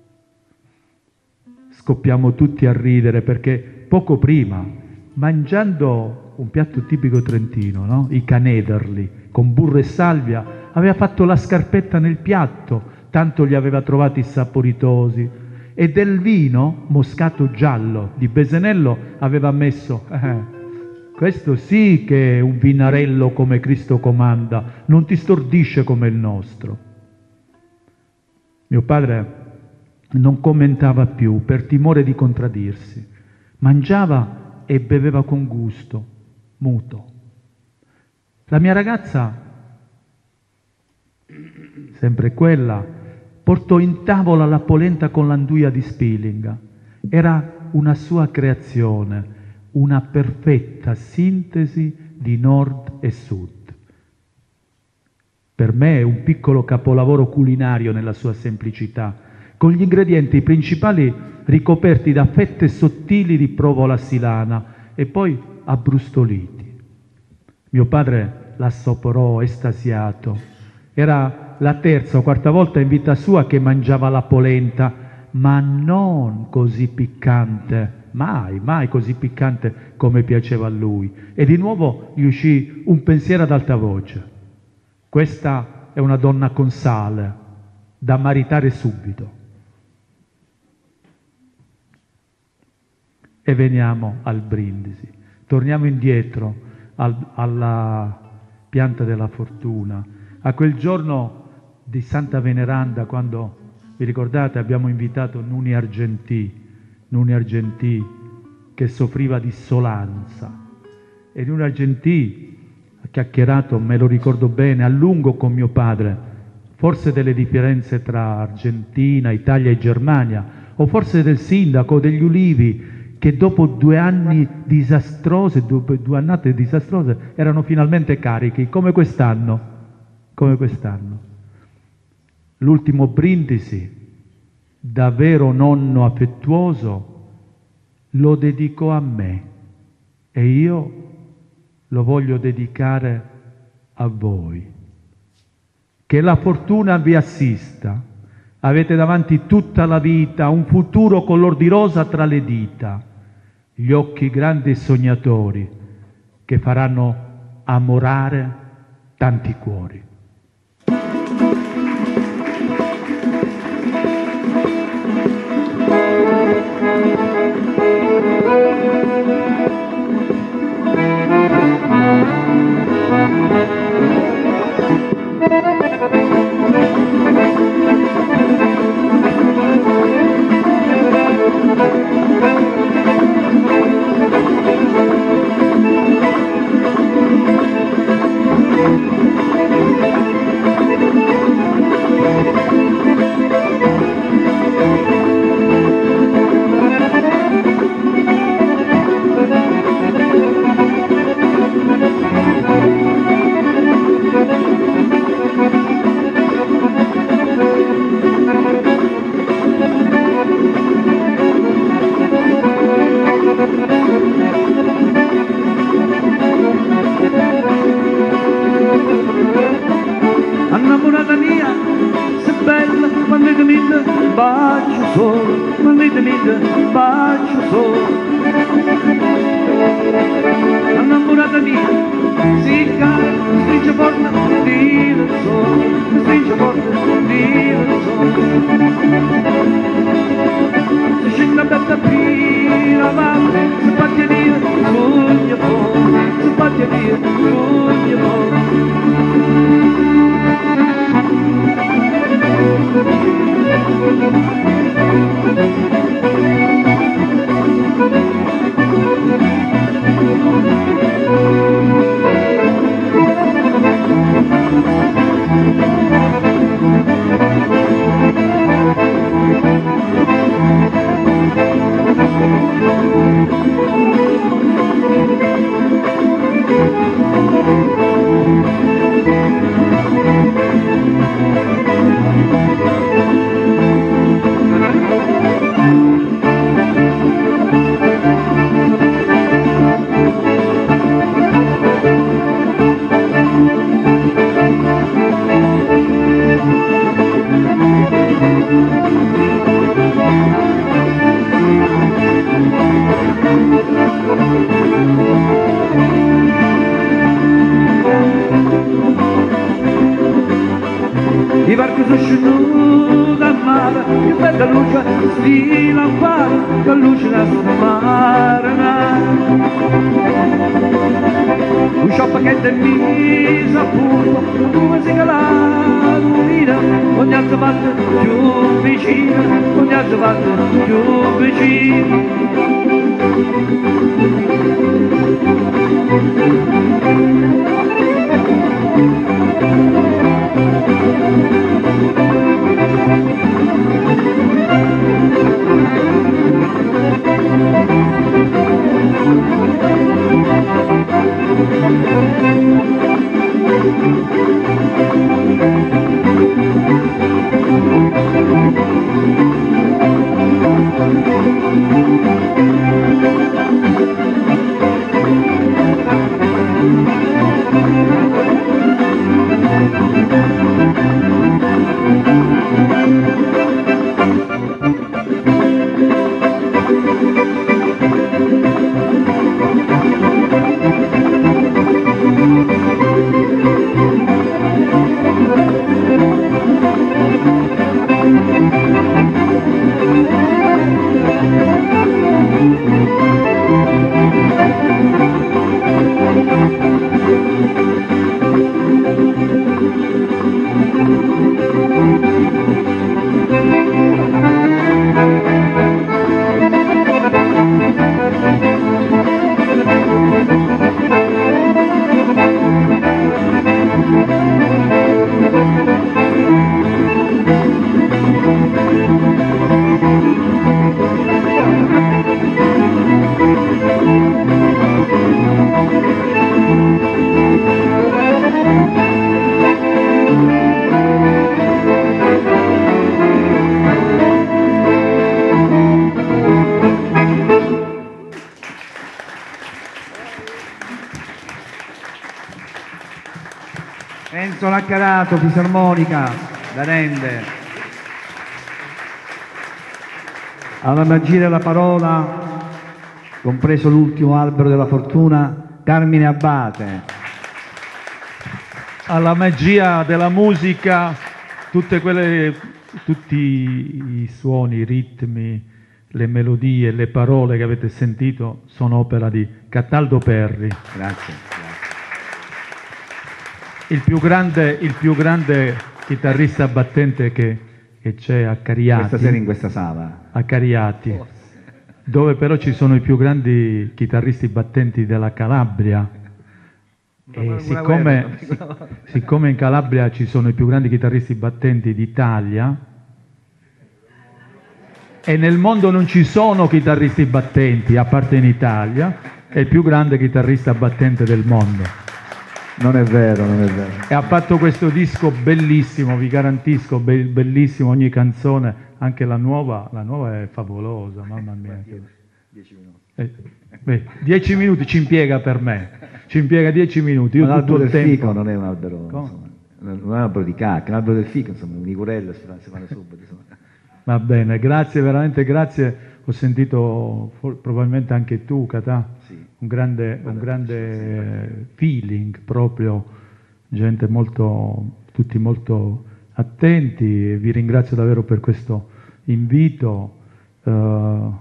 Scoppiamo tutti a ridere perché poco prima, mangiando un piatto tipico trentino, no? I canederli, con burro e salvia, aveva fatto la scarpetta nel piatto, tanto li aveva trovati saporitosi, e del vino moscato giallo di Besenello aveva messo, eh, questo sì che è un vinarello come Cristo comanda, non ti stordisce come il nostro. Mio padre non commentava più per timore di contraddirsi, mangiava e beveva con gusto, muto. La mia ragazza, sempre quella, portò in tavola la polenta con l'anduia di Spilinga. Era una sua creazione, una perfetta sintesi di nord e sud. Per me è un piccolo capolavoro culinario nella sua semplicità, con gli ingredienti principali ricoperti da fette sottili di provola silana e poi abbrustoliti. Mio padre l'assaporò estasiato. Era la terza o quarta volta in vita sua che mangiava la polenta, ma non così piccante, mai, mai così piccante come piaceva a lui. E di nuovo gli uscì un pensiero ad alta voce: questa è una donna con sale, da maritare subito. E veniamo al brindisi. Torniamo indietro al, alla pianta della fortuna, a quel giorno di Santa Veneranda, quando, vi ricordate, abbiamo invitato Nuni Argentì, Nuni Argentì che soffriva di solanza. E Nuni Argentì ha chiacchierato, me lo ricordo bene, a lungo con mio padre, forse delle differenze tra Argentina, Italia e Germania, o forse del sindaco, degli ulivi, che dopo due anni disastrose, dopo due annate disastrose, erano finalmente carichi, come quest'anno, come quest'anno. L'ultimo brindisi, da vero nonno affettuoso, lo dedicò a me e io lo voglio dedicare a voi. Che la fortuna vi assista. Avete davanti tutta la vita, un futuro color di rosa tra le dita, gli occhi grandi e sognatori che faranno amorare tanti cuori. Innamorata mia, sei bella, quando ti mette, bacio solo, quando ti mette, bacio solo. Innamorata mia, si cara, stringe forte, dire solo, stringe forte, dire solo. Si scende bella prima, madre, si batte via, sul mio cuore, si batte via, sul mio cuore. I barchi sono scenuti al mare, che bella luce stila un faro, che luce da sul mare. Un shop che ti mise appunto, come si cala l'urina, ogni altra parte più vicina, ogni altra parte più vicina. Enzo Laccarato, fisarmonica, da rende. Alla magia della parola, compreso l'ultimo albero della fortuna, Carmine Abbate. Alla magia della musica, tutte quelle, tutti i suoni, i ritmi, le melodie, le parole che avete sentito sono opera di Cataldo Perri. Grazie. Grazie. il più grande, il più grande chitarrista battente che, che c'è a Cariati. Questa sera in questa sala. A Cariati, dove però ci sono i più grandi chitarristi battenti della Calabria. E siccome, siccome in Calabria ci sono i più grandi chitarristi battenti d'Italia, e nel mondo non ci sono chitarristi battenti, a parte in Italia, è il più grande chitarrista battente del mondo. Non è vero, non è vero. E ha fatto questo disco bellissimo, vi garantisco, be bellissimo, ogni canzone, anche la nuova, la nuova è favolosa, mamma mia. Dieci minuti. Eh, beh, dieci minuti ci impiega per me, ci impiega dieci minuti, io Ma tutto l'albero il del tempo... fico non è un albero, insomma, non è un albero di cacca, l'albero del fico, insomma, un'igurella si fanno subito. Insomma. Va bene, grazie, veramente grazie, ho sentito probabilmente anche tu, Catà, Sì. un grande, un grande feeling proprio, gente molto, tutti molto attenti, e vi ringrazio davvero per questo invito uh,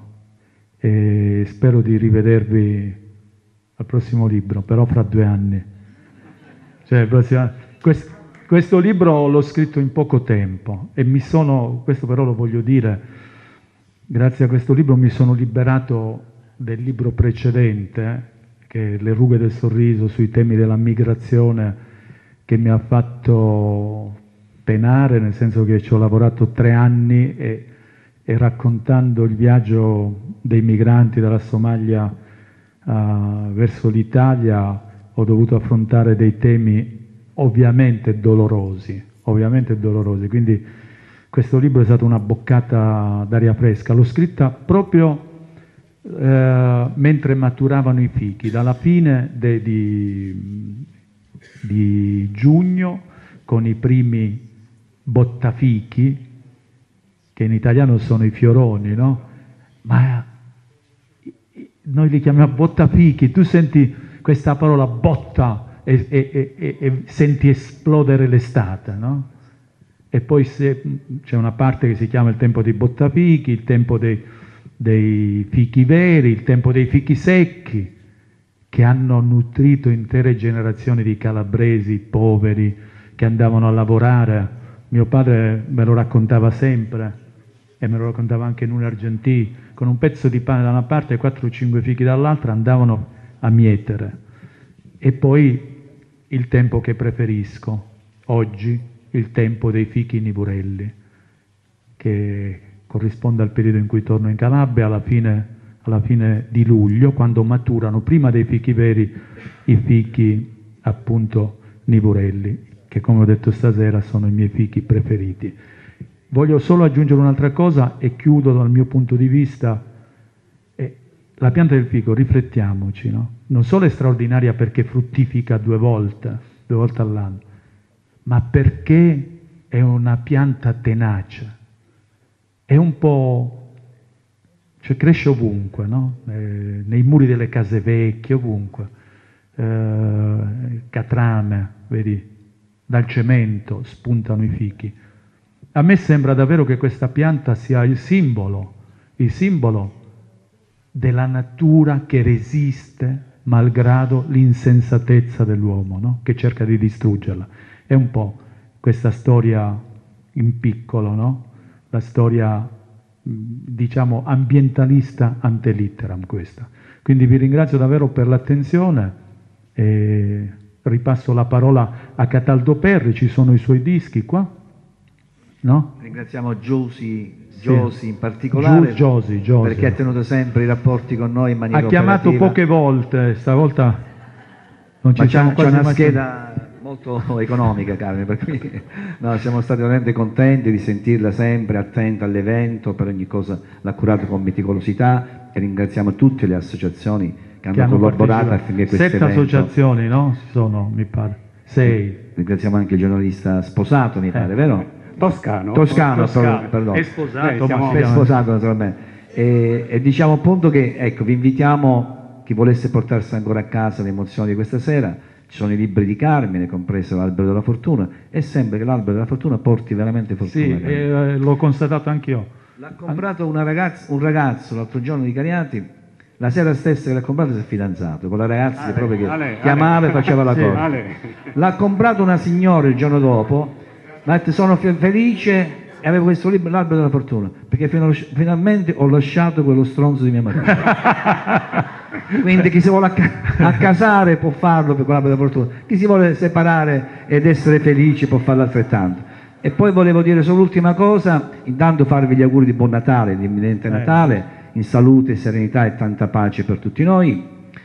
e spero di rivedervi al prossimo libro, però fra due anni. Cioè, prossima, quest, questo libro l'ho scritto in poco tempo e mi sono, questo però lo voglio dire, grazie a questo libro mi sono liberato del libro precedente, che è Le rughe del sorriso, sui temi della migrazione, che mi ha fatto penare, nel senso che ci ho lavorato tre anni e, e raccontando il viaggio dei migranti dalla Somalia uh, verso l'Italia ho dovuto affrontare dei temi ovviamente dolorosi, ovviamente dolorosi, quindi questo libro è stata una boccata d'aria fresca, l'ho scritta proprio eh, mentre maturavano i fichi, dalla fine de, di, di giugno con i primi bottafichi, che in italiano sono i fioroni, no? Ma noi li chiamiamo bottafichi, tu senti questa parola botta e, e, e, e senti esplodere l'estate, no? E poi c'è una parte che si chiama il tempo dei bottafichi, il tempo dei, dei fichi veri, il tempo dei fichi secchi, che hanno nutrito intere generazioni di calabresi poveri che andavano a lavorare. Mio padre me lo raccontava sempre, e me lo raccontava anche in un argentino, con un pezzo di pane da una parte e quattro o cinque fichi dall'altra andavano a mietere. E poi il tempo che preferisco, oggi, il tempo dei fichi niburelli, che corrisponde al periodo in cui torno in Calabria, alla fine, alla fine di luglio, quando maturano, prima dei fichi veri, i fichi appunto niburelli, che come ho detto stasera sono i miei fichi preferiti. Voglio solo aggiungere un'altra cosa e chiudo dal mio punto di vista. Eh, la pianta del fico, riflettiamoci, no? Non solo è straordinaria perché fruttifica due volte, due volte all'anno, ma perché è una pianta tenace. È un po'... cioè cresce ovunque, no? Eh, nei muri delle case vecchie, ovunque. Eh, catrame, vedi? Dal cemento spuntano i fichi. A me sembra davvero che questa pianta sia il simbolo, il simbolo della natura che resiste malgrado l'insensatezza dell'uomo, no? Che cerca di distruggerla. È un po' questa storia in piccolo, no? La storia, diciamo, ambientalista ante litteram questa. Quindi vi ringrazio davvero per l'attenzione e ripasso la parola a Cataldo Perri, ci sono i suoi dischi qua. No? Ringraziamo Giusy, Giusy sì. in particolare Giusy, Giusy. perché ha tenuto sempre i rapporti con noi in maniera ha chiamato operativa. Poche volte, stavolta non ci c'è una mai scheda molto economica, Carmine, per cui no, siamo stati veramente contenti di sentirla sempre attenta all'evento, per ogni cosa l'ha curato con meticolosità, e ringraziamo tutte le associazioni che hanno, che hanno collaborato affinché questo evento... Sette associazioni, no? Ci sono, mi pare. Sei. Ringraziamo anche il giornalista Sposato, mi pare, eh. vero? Toscano. Toscano, Toscano. Perdono. È sposato, eh, siamo... è sposato naturalmente. E, e diciamo appunto che, ecco, vi invitiamo, chi volesse portarsi ancora a casa le emozioni di questa sera, ci sono i libri di Carmine, compreso l'Albero della Fortuna, e sembra che l'Albero della Fortuna porti veramente fortuna. Sì, eh, l'ho constatato anch'io. L'ha comprato una ragazza, un ragazzo l'altro giorno di Cariati, la sera stessa che l'ha comprato si è fidanzato con la ragazza Ale, proprio che Ale, chiamava Ale. e faceva la Sì, cosa. Ale. L'ha comprato una signora il giorno dopo, mi ha detto sono fe- felice e avevo questo libro, l'albero della fortuna, perché fino- finalmente ho lasciato quello stronzo di mio marito. Quindi chi si vuole acca- accasare può farlo per l'albero della fortuna, chi si vuole separare ed essere felice può farlo altrettanto. E poi volevo dire solo l'ultima cosa, intanto farvi gli auguri di buon Natale, di imminente Natale, in salute, serenità e tanta pace per tutti noi.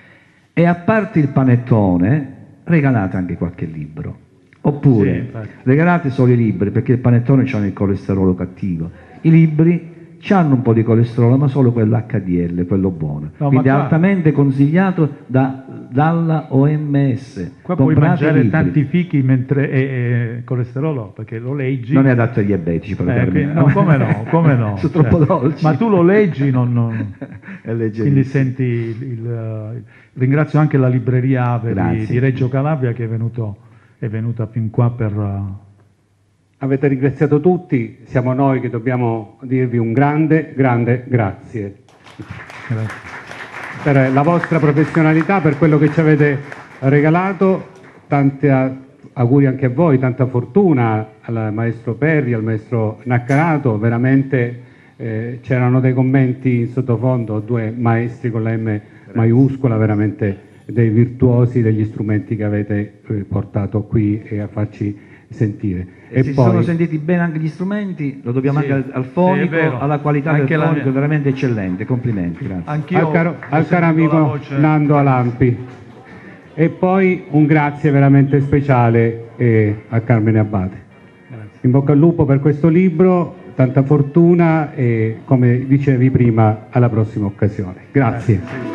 E a parte il panettone, regalate anche qualche libro. Oppure Sì, infatti. regalate solo i libri, perché il panettone c'ha il colesterolo cattivo. I libri hanno un po' di colesterolo, ma solo quello acca di elle, quello buono. No, Quindi è ma qua- altamente consigliato da- dalla O M S. Qua puoi Comprate mangiare libri. tanti fichi mentre è, è colesterolo, perché lo leggi. Non è adatto ai diabetici, però Eh, per quindi- me. no, come no, come no. Sono troppo cioè, dolci. Ma tu lo leggi, non, non- È leggerissimo. quindi senti il, il- il- ringrazio anche la libreria Ave di, Grazie. di Reggio Calabria che è, venuto, è venuta fin qua per... uh, Avete ringraziato tutti, siamo noi che dobbiamo dirvi un grande, grande grazie grazie. per la vostra professionalità, per quello che ci avete regalato. Tanti a- auguri anche a voi, tanta fortuna al maestro Perri, al maestro Naccarato. Veramente eh, c'erano dei commenti in sottofondo, due maestri con la M maiuscola, veramente dei virtuosi degli strumenti che avete eh, portato qui e a farci sentire. E se si sono sentiti bene anche gli strumenti, lo dobbiamo Sì, anche al, al sì, è fonico, vero. alla qualità Anche del la fonico, mia- è veramente eccellente, complimenti, grazie. Anch'io al caro, ho al caro sentito la amico voce- Nando Alampi, e poi un grazie veramente speciale eh, a Carmine Abbate. Grazie. In bocca al lupo per questo libro, tanta fortuna e, come dicevi prima, alla prossima occasione. Grazie. Sì.